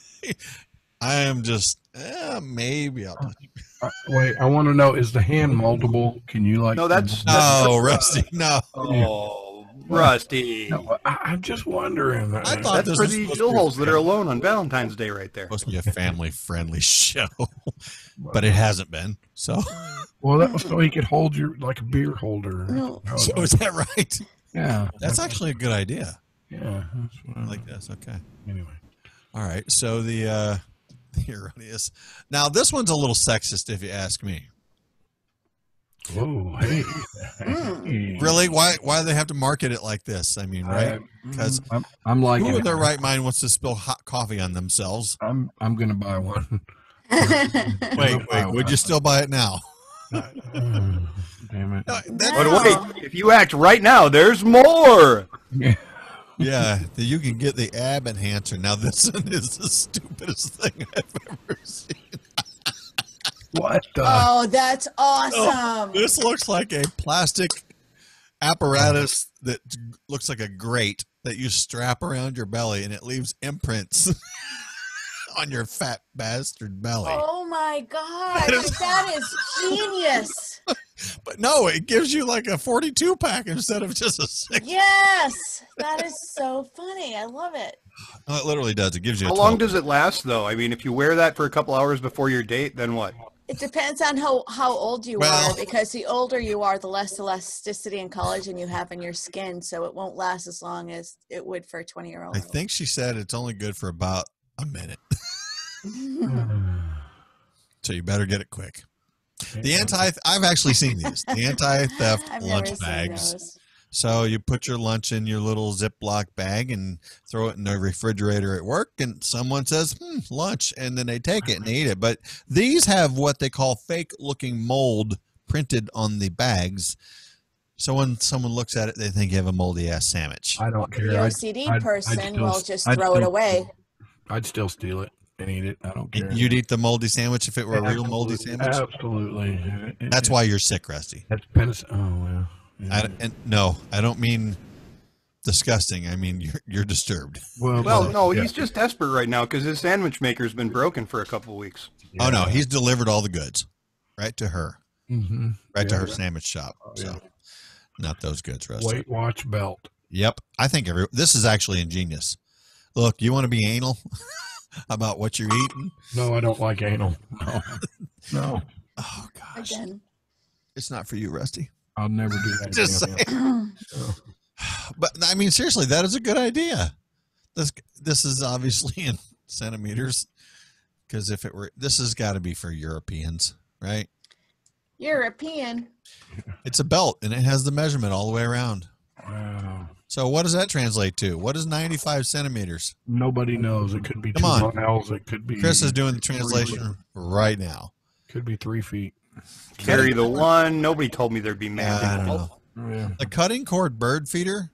I am just maybe I'll touch her. Wait, I want to know: is the hand moldable? Can you like? No, that's No, Rusty, no. Oh, Rusty. No, I'm just wondering. I thought That's this for was the supposed to be holes that are alone on Valentine's Day right there. supposed to be a family-friendly show, but it hasn't been. So, Well, that was so he could hold your like a beer holder. No. so is that right? Yeah, That's actually a good idea. yeah. That's what I like this. Okay. Anyway, All right. So the erroneous. Now this one's a little sexist, if you ask me. whoa, hey, Mm. Really? Why do they have to market it like this? I mean, right? Because I'm like, who in their right mind wants to spill hot coffee on themselves? I'm gonna buy one. Wait. Would you still buy it now? Damn it. No, But wait, if you act right now, there's more. Yeah, you can get the ab enhancer. Now this one is the stupidest thing I've ever seen. What the? Oh, that's awesome. This looks like a plastic apparatus that looks like a grate that you strap around your belly, and it leaves imprints on your fat bastard belly. Oh my God, that is genius. But no, it gives you like a 42 pack instead of just a 6. Yes, that is so funny. I love it. No, it literally does. It gives you. How long does it last, though? I mean, if you wear that for a couple hours before your date, then what? It depends on how old you Well- are, because the older you are, the less elasticity and collagen you have in your skin, so it won't last as long as it would for a 20-year-old. I think she said it's only good for about a minute, so you better get it quick. I've actually seen these. The anti-theft I've lunch never seen bags. those. So you put your lunch in your little Ziploc bag and throw it in the refrigerator at work, and someone says, lunch, and then they take it and they eat it. But these have what they call fake-looking mold printed on the bags. So when someone looks at it, they think you have a moldy-ass sandwich. I don't care. The OCD person will just throw it away. I'd still steal it and eat it. I don't care. You'd eat the moldy sandwich if it were a real moldy sandwich? Absolutely. That's why you're sick, Rusty. That's penicillin. Oh, well. Yeah. No, I don't mean disgusting. I mean you're disturbed. Well, no, he's just desperate right now because his sandwich maker's been broken for a couple of weeks. Oh no, he's delivered all the goods right to her, Mm-hmm. right to her sandwich shop. So not those goods, Rusty. Weight Watch belt. Yep, I think this is actually ingenious. Look, you want to be anal about what you're eating? No, I don't like anal. No. No. Oh gosh, Again. it's not for you, Rusty. I'll never do that Just again. But I mean, seriously, that is a good idea. This is obviously in centimeters, because if it were, this has got to be for Europeans, right? European. It's a belt, and it has the measurement all the way around. Wow. So what does that translate to? What is 95 centimeters? Nobody knows. It could be Come 2 on. miles. It could be. Chris is doing the translation right now. Could be 3 feet. Carry the one. Nobody told me there'd be man. I don't know. Yeah. The cutting board bird feeder,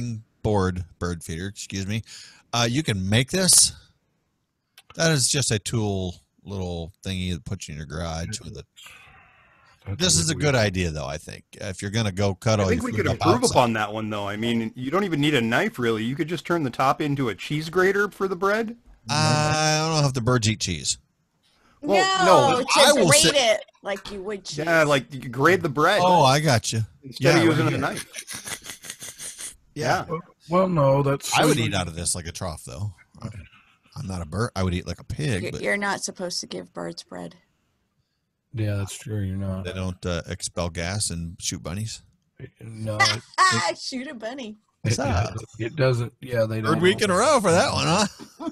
excuse me. You can make this. That is just a tool, little thingy that puts you in your garage with it. This is a good idea, though. I think if you're gonna go cut I all think your we food could up improve outside- upon that one, though. I mean, you don't even need a knife, really. You could just turn the top into a cheese grater for the bread. I don't know if the birds eat cheese. Well, no, no, to I will grate say- it like you would cheese. Yeah, like you could grade the bread Oh, I got you. instead of yeah, using right a here. knife. Yeah, Well, no, that's. I would eat out of this like a trough, though. I'm not a bird. I would eat like a pig, but You're not supposed to give birds bread. Yeah, that's true. You're not. they don't expel gas and shoot bunnies. No, Shoot a bunny. What's that? it doesn't. Yeah, they don't. Third week in a row for that one, huh?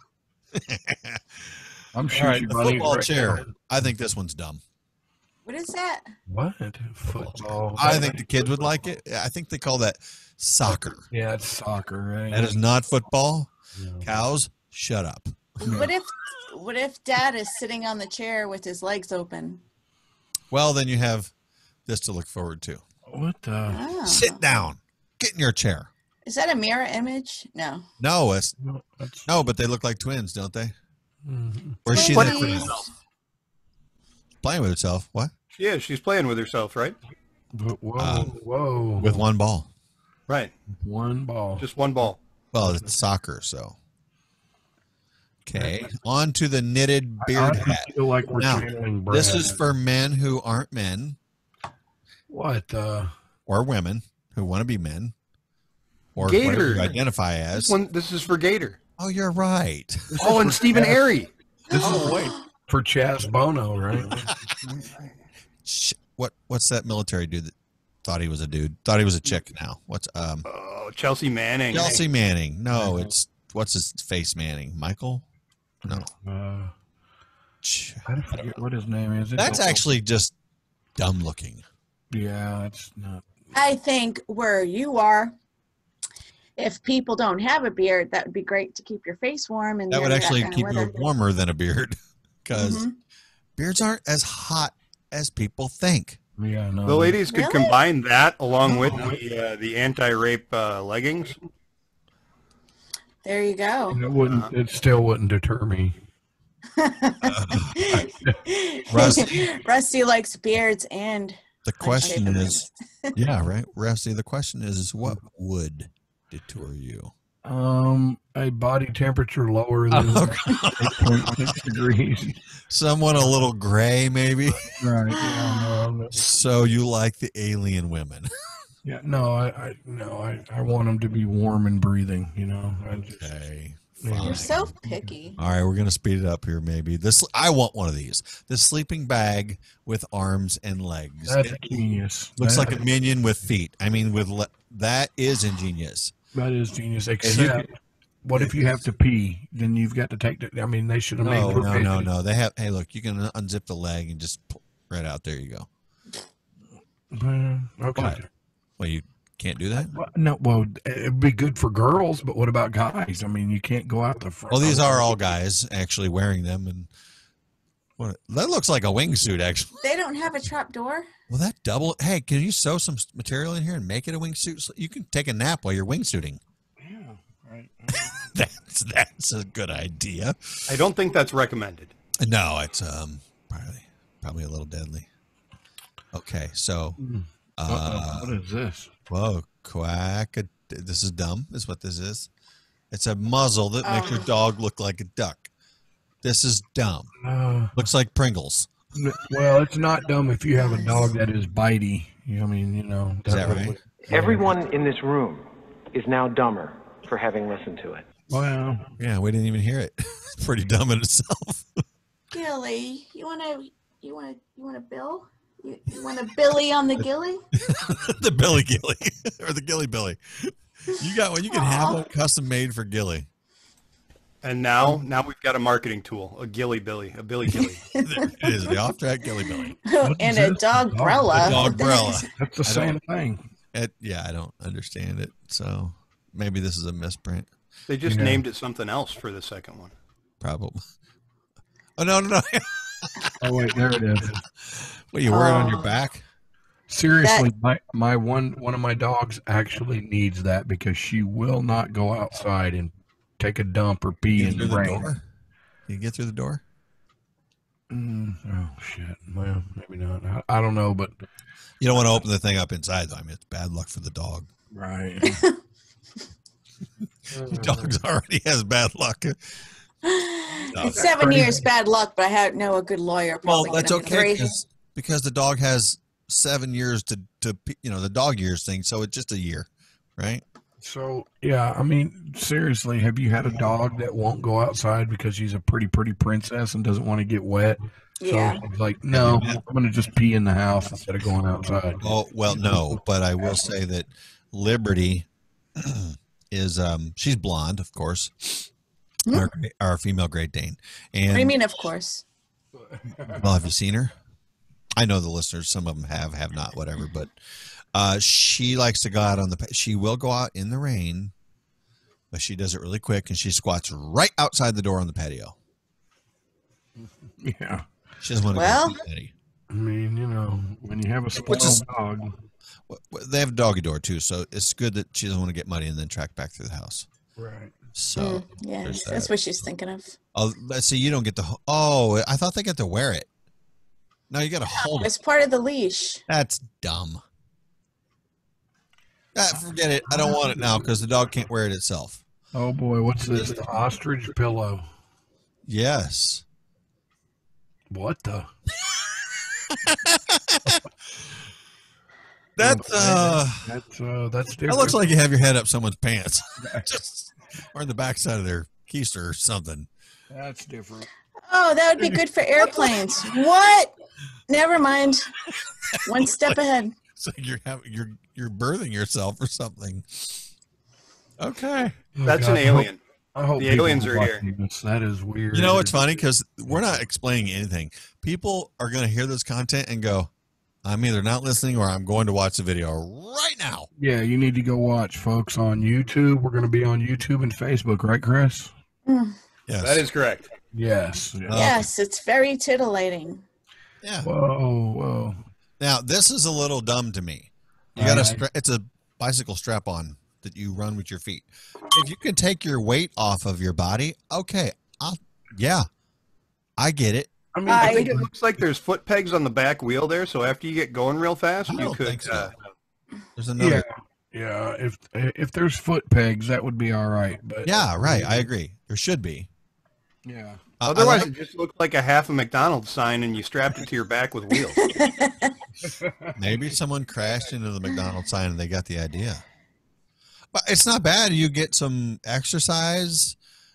I'm All shooting right, the bunnies football right chair. now. I think this one's dumb. What is that? What football? I think the kids would like it. I think they call that soccer. Yeah, it's soccer, right? That is not football. No. Cows, shut up. What if Dad is sitting on the chair with his legs open? Well, then you have this to look forward to. What the? Oh. Sit down. Get in your chair. Is that a mirror image? No. No, it's No, that's. no, but they look like twins, don't they? Mhm. Or is she Twinsies. playing with herself? What? Yeah, she's playing with herself, right? Whoa, whoa! With one ball. Right. one ball. Just one ball. Well, it's soccer, so. Okay, on to the knitted beard I hat. feel like we're Now, channeling Brad. This is for men who aren't men what? or women who want to be men or Gator. whatever you identify as. This is for Gator. Oh, you're right. Oh, and Stephen Airy. This is for Chaz Bono, right? What's that military dude that thought he was a dude? Thought he was a chick now. What's Oh, Chelsea Manning. Chelsea Manning. No, it's what's his face Manning? Michael? No. I forget what his name is. That's actually just dumb looking. Yeah, it's not. I think where you are, if people don't have a beard, that would be great to keep your face warm. And That would during actually kind of keep you weather. warmer than a beard because Mhm. beards aren't as hot as people think. Yeah, no. The ladies could Really? combine that along with the anti-rape leggings. There you go. It wouldn't. It still wouldn't deter me. Rusty likes beards and The question unshaven is, yeah, right, Rusty. The question is, what would deter you? A body temperature lower than 8.6 degrees. Someone a little gray, maybe. Right. Yeah, no, So you like the alien women? yeah, no. I want them to be warm and breathing. You know. Okay. Yeah. You're Fine. so picky. All right, we're gonna speed it up here. Maybe this. I want one of these. This sleeping bag with arms and legs. That's It genius. looks That- like a minion with feet. I mean, that is ingenious. That is genius. Except, what if you have to pee? Then you've got to take the. I mean, they should have made. No. They have. Hey, look, you can unzip the leg and just pull right out. There you go. Okay. What? Well, you can't do that. Well, no, well, it'd be good for girls, but what about guys? I mean, you can't go out the front. Well, these are all guys actually wearing them, and what? That looks like a wingsuit, actually. They don't have a trap door. Well, that double. Hey, can you sew some material in here and make it a wingsuit? So you can take a nap while you're wingsuiting. Yeah, right. That's a good idea. I don't think that's recommended. No, it's probably a little deadly. Okay, so What is this? whoa, quack! This is dumb. Is what this is. It's a muzzle that makes your dog look like a duck. This is dumb. Looks like Pringles. Well, it's not dumb if you have a dog that is bitey. I mean, you know. Is that right? Everyone in this room is now dumber for having listened to it. Well, Yeah, we didn't even hear it. It's pretty dumb in itself. Gilly, you wanna bill? You want a Billy on the Gilly? The Billy Gilly or the Gilly Billy. You got one. You can have one custom made for Gilly. And now we've got a marketing tool, a Gilly Billy, a Billy Gilly. It is the off-track Gilly Billy. And a dog-brella. A dog-brella. That's the same thing. Yeah, I don't understand it. So maybe this is a misprint. They just named it something else for the second one. Probably. Oh, no. Oh, wait, there it is. What, you wear it on your back? Seriously, my one of my dogs actually needs that because she will not go outside and take a dump or pee in the rain. Can you get through the door? Oh, shit. Well, maybe not. I don't know, but... You don't want to open the thing up inside, though. I mean, it's bad luck for the dog. Right. Your dog already has bad luck. It's 7 years bad luck, but I know a good lawyer. Well, that's okay because the dog has 7 years to the dog years thing. So it's just a year, right? So, yeah, I mean, seriously, have you had a dog that won't go outside because she's a pretty princess and doesn't want to get wet? Yeah. So she's like, no, I'm going to just pee in the house instead of going outside. Oh, well, no, but I will say that Liberty is, she's blonde, of course, our female Great Dane. And, what do you mean, of course? Well, have you seen her? I know the listeners, some of them have not, whatever, but she likes to go out she will go out in the rain, but she does it really quick, and she squats right outside the door on the patio. Yeah. She doesn't want to go to the patio. I mean, when you have a spoiled dog. They have a doggy door, too, so it's good that she doesn't want to get muddy and then track back through the house. Right. So, yeah, that's what she's thinking of. Oh, let's see, you don't get to, I thought they get to wear it. No, you got to hold it. It's part of the leash. That's dumb. Forget it. I don't want it now because the dog can't wear it itself. Oh, boy, what's this? The ostrich pillow. Yes. What the? That's different. That looks like you have your head up someone's pants. Or in the backside of their keister or something. That's different. Oh, that would be good for airplanes. What? Never mind. One step ahead. So you're birthing yourself or something. Okay. That's an alien. I hope the aliens are here. That is weird. You know, it's funny because we're not explaining anything. People are going to hear this content and go, I'm either not listening or I'm going to watch the video right now. Yeah, you need to go watch, folks, on YouTube. We're going to be on YouTube and Facebook, right, Chris? Yes. That is correct. Yes. Yes, it's very titillating. Yeah. Whoa. Now, this is a little dumb to me. You got it's a bicycle strap-on that you run with your feet. If you can take your weight off of your body, okay. I get it. I mean, I think it looks like there's foot pegs on the back wheel there, so after you get going real fast, you could. Think so. There's another. Yeah. If there's foot pegs, that would be all right. But yeah, right. I agree. There should be. Yeah. Otherwise, it just looked like a half a McDonald's sign, and you strapped it to your back with wheels. Maybe someone crashed into the McDonald's sign and they got the idea. But it's not bad. You get some exercise.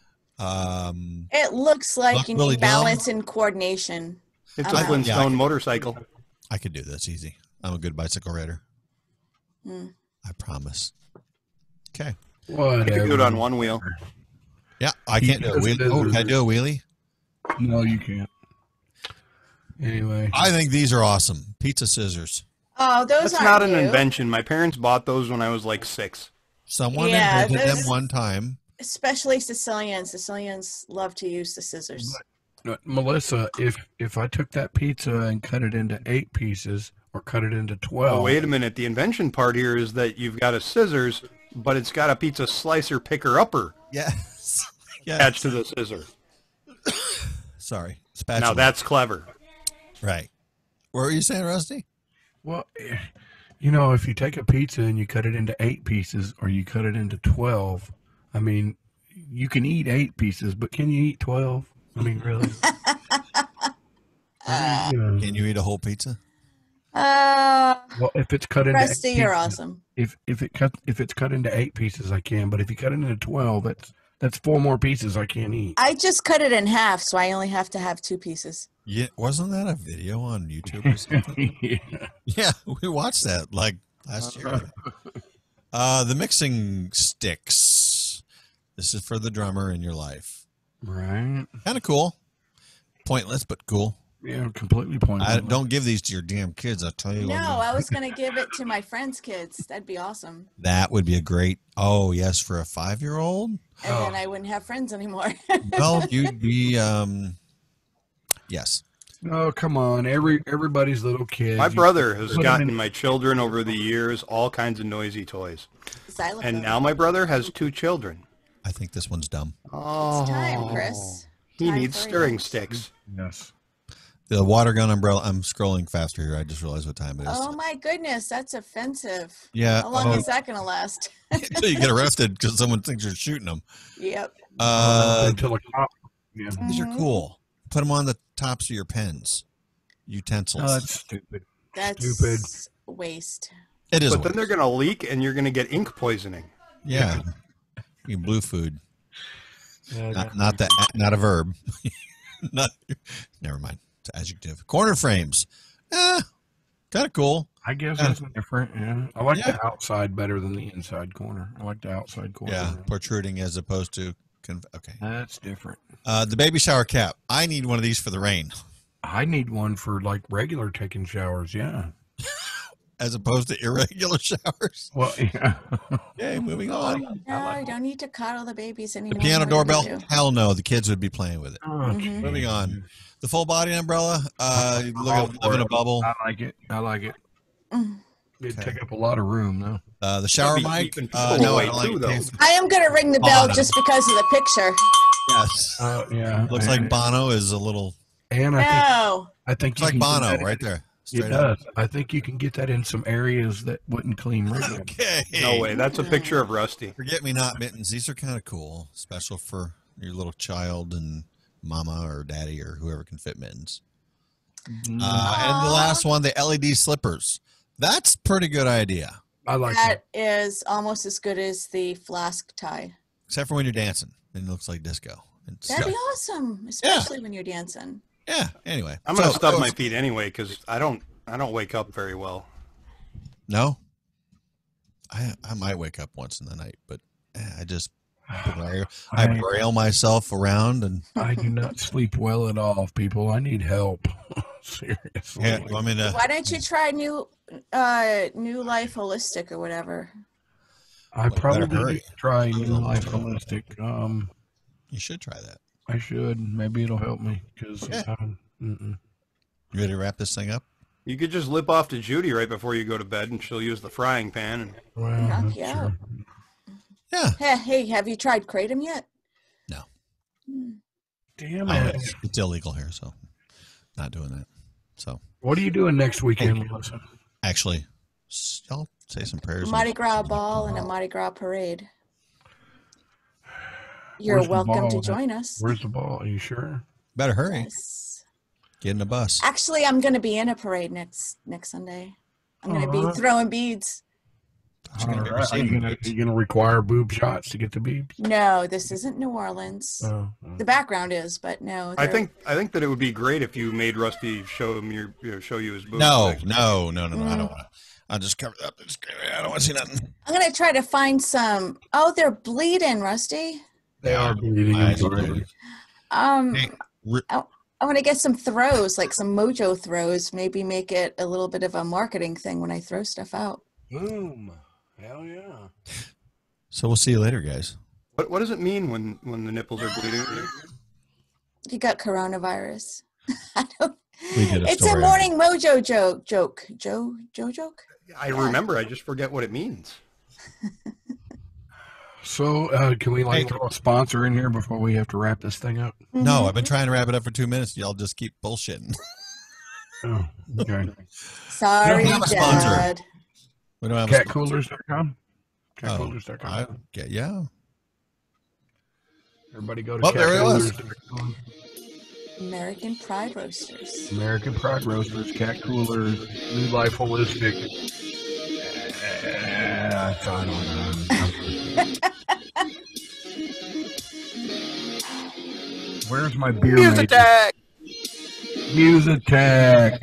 It looks like you need balance and coordination. It's a Flintstone motorcycle. I could do this easy. I'm a good bicycle rider. I promise. Okay. Whatever. You can do it on one wheel. Yeah, I can't do a wheelie. Oh, can I do a wheelie? No, you can't. Anyway. I think these are awesome. Pizza scissors. Oh, those That's aren't not an new. invention. My parents bought those when I was like 6. Someone invented them one time. Especially Sicilians. Sicilians love to use the scissors. But Melissa, if I took that pizza and cut it into 8 pieces or cut it into 12. Oh, wait a minute. The invention part here is that you've got a scissors, but it's got a pizza slicer picker-upper. Yes. Attached to the scissor. Sorry. Spatula. Now that's clever. Right. What were you saying, Rusty? Well, if you take a pizza and you cut it into 8 pieces or you cut it into 12, I mean, you can eat 8 pieces, but can you eat 12? I mean, really? Can you eat a whole pizza? Well, if it's cut into Rusty, you're awesome. If it's cut into 8 pieces, I can. But if you cut it into 12, That's 4 more pieces I can't eat. I just cut it in half, so I only have to have 2 pieces. Yeah, wasn't that a video on YouTube or something? Yeah, we watched that like last year. The mixing sticks. This is for the drummer in your life. Right. Kind of cool. Pointless, but cool. Yeah, completely pointless. Don't give these to your damn kids. I'll tell you. No, what. I was going to give it to my friends' kids. That'd be awesome. That would be a great. Oh yes, for a 5-year-old. And then I wouldn't have friends anymore. Well, you'd be. Yes. Oh, come on. Everybody's little kid. My brother has gotten my children over the years all kinds of noisy toys. Xylophone. And now my brother has 2 children. I think this one's dumb. Oh, It's time, Chris. He Time needs for stirring you. sticks. Yes. The water gun umbrella. I'm scrolling faster here. I just realized what time it is. Oh my goodness, that's offensive. Yeah. How long is that going to last? Until you get arrested because someone thinks you're shooting them. Yep. Until a cop. Yeah. These are cool. Put them on the tops of your pens, utensils. Oh, that's stupid. That's Stupid. waste. It is. But then they're going to leak and you're going to get ink poisoning. Yeah. Blue food. Not a verb. Never mind. It's an adjective. Corner frames. Kind of cool. I guess that's different. Yeah. I like the outside better than the inside corner. I like the outside corner. Yeah. Protruding as opposed to. Okay. That's different. The baby shower cap. I need one of these for the rain. I need one for like regular taking showers. Yeah. As opposed to irregular showers. Well, yeah. Okay, moving on. No, you don't need to coddle the babies anymore. The piano What are you doorbell? gonna do? Hell no. The kids would be playing with it. Okay. Moving on. The full body umbrella. Look at live in a bubble. I like it. I like it. Mm. It'd take up a lot of room, though. The shower That'd be mic. keeping people No, I away don't like too, it. though. I am going to ring the bell Bono. just because of the picture. Yes. Yeah. Looks like Bono is a little. And No. I think It's you like can get Bono that right in- there. It Straight up. does. I think you can get that in some areas that wouldn't clean regularly. Okay. No way. That's a picture of Rusty. Forget me not mittens. These are kind of cool, special for your little child and mama or daddy or whoever can fit mittens. And the last one, the LED slippers. That's pretty good idea, I like that. That is almost as good as the flask tie. except for when you're dancing. Then it looks like disco. It's That'd be awesome, especially when you're dancing. yeah. Anyway, I'm going to So- stub my feet anyway because I don't wake up very well. No, I might wake up once in the night, but I just I braille myself around and I do not sleep well at all, people. I need help. Seriously. yeah. I mean, Why don't you try New Life Holistic or whatever? I probably hurry. need to try New Life Holistic. you should try that. I should. Maybe it'll help me because You ready to wrap this thing up? You could just lip off to Judy right before you go to bed, and she'll use the frying pan. And well, Heck that's yeah. true. Yeah. Hey, have you tried Kratom yet? No. Damn Oh, it. it's illegal here, so not doing that. So What are you doing next weekend, Melissa? actually, I'll say some prayers. Mardi Gras ball and a Mardi Gras parade. You're Where's the welcome to ball? join us. Where's the ball? Are you sure? Better hurry. Yes. Get in the bus. Actually, I'm going to be in a parade next Sunday. I'm going to be Alright. throwing beads. You're gonna be All right. Are receiving you gonna require boob shots to get the beeps? No, this isn't New Orleans. Oh, The background is, but no. I they're- think that it would be great if you made Rusty show you his boobs. No. next. I don't want to. I'll just cover it up. I don't want to see nothing. I'm going to try to find some. Oh, they're bleeding, Rusty. They are bleeding. I I'm sorry. Hey, I want to get some throws, like some mojo throws. Maybe make it a little bit of a marketing thing when I throw stuff out. Boom. Hell yeah. So we'll see you later, guys. What does it mean when the nipples are bleeding? You got coronavirus. I don't. We did a It's a story on morning mojo joke. Joe joke. I remember. I just forget what it means. So, can we throw a sponsor in here before we have to wrap this thing up? No, I've been trying to wrap it up for 2 minutes. Y'all just keep bullshitting. Oh, okay. Sorry, We don't have a sponsor. Dad. We don't have a sponsor. Catcoolers.com? Oh, Catcoolers.com. yeah. Everybody go to Oh, there it was. catcoolers.com. American Pride Roasters. American Pride Roasters, Cat Coolers, New Life Holistic. I don't know. Where's my beer? Muse maker? attack. Muse attack.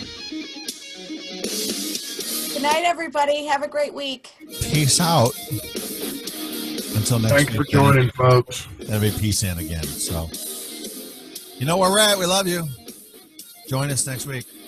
Good night, everybody. Have a great week. Peace out. Until next Thanks week. for joining, folks. That'll be peace in again. So, you know where we're at. We love you. Join us next week.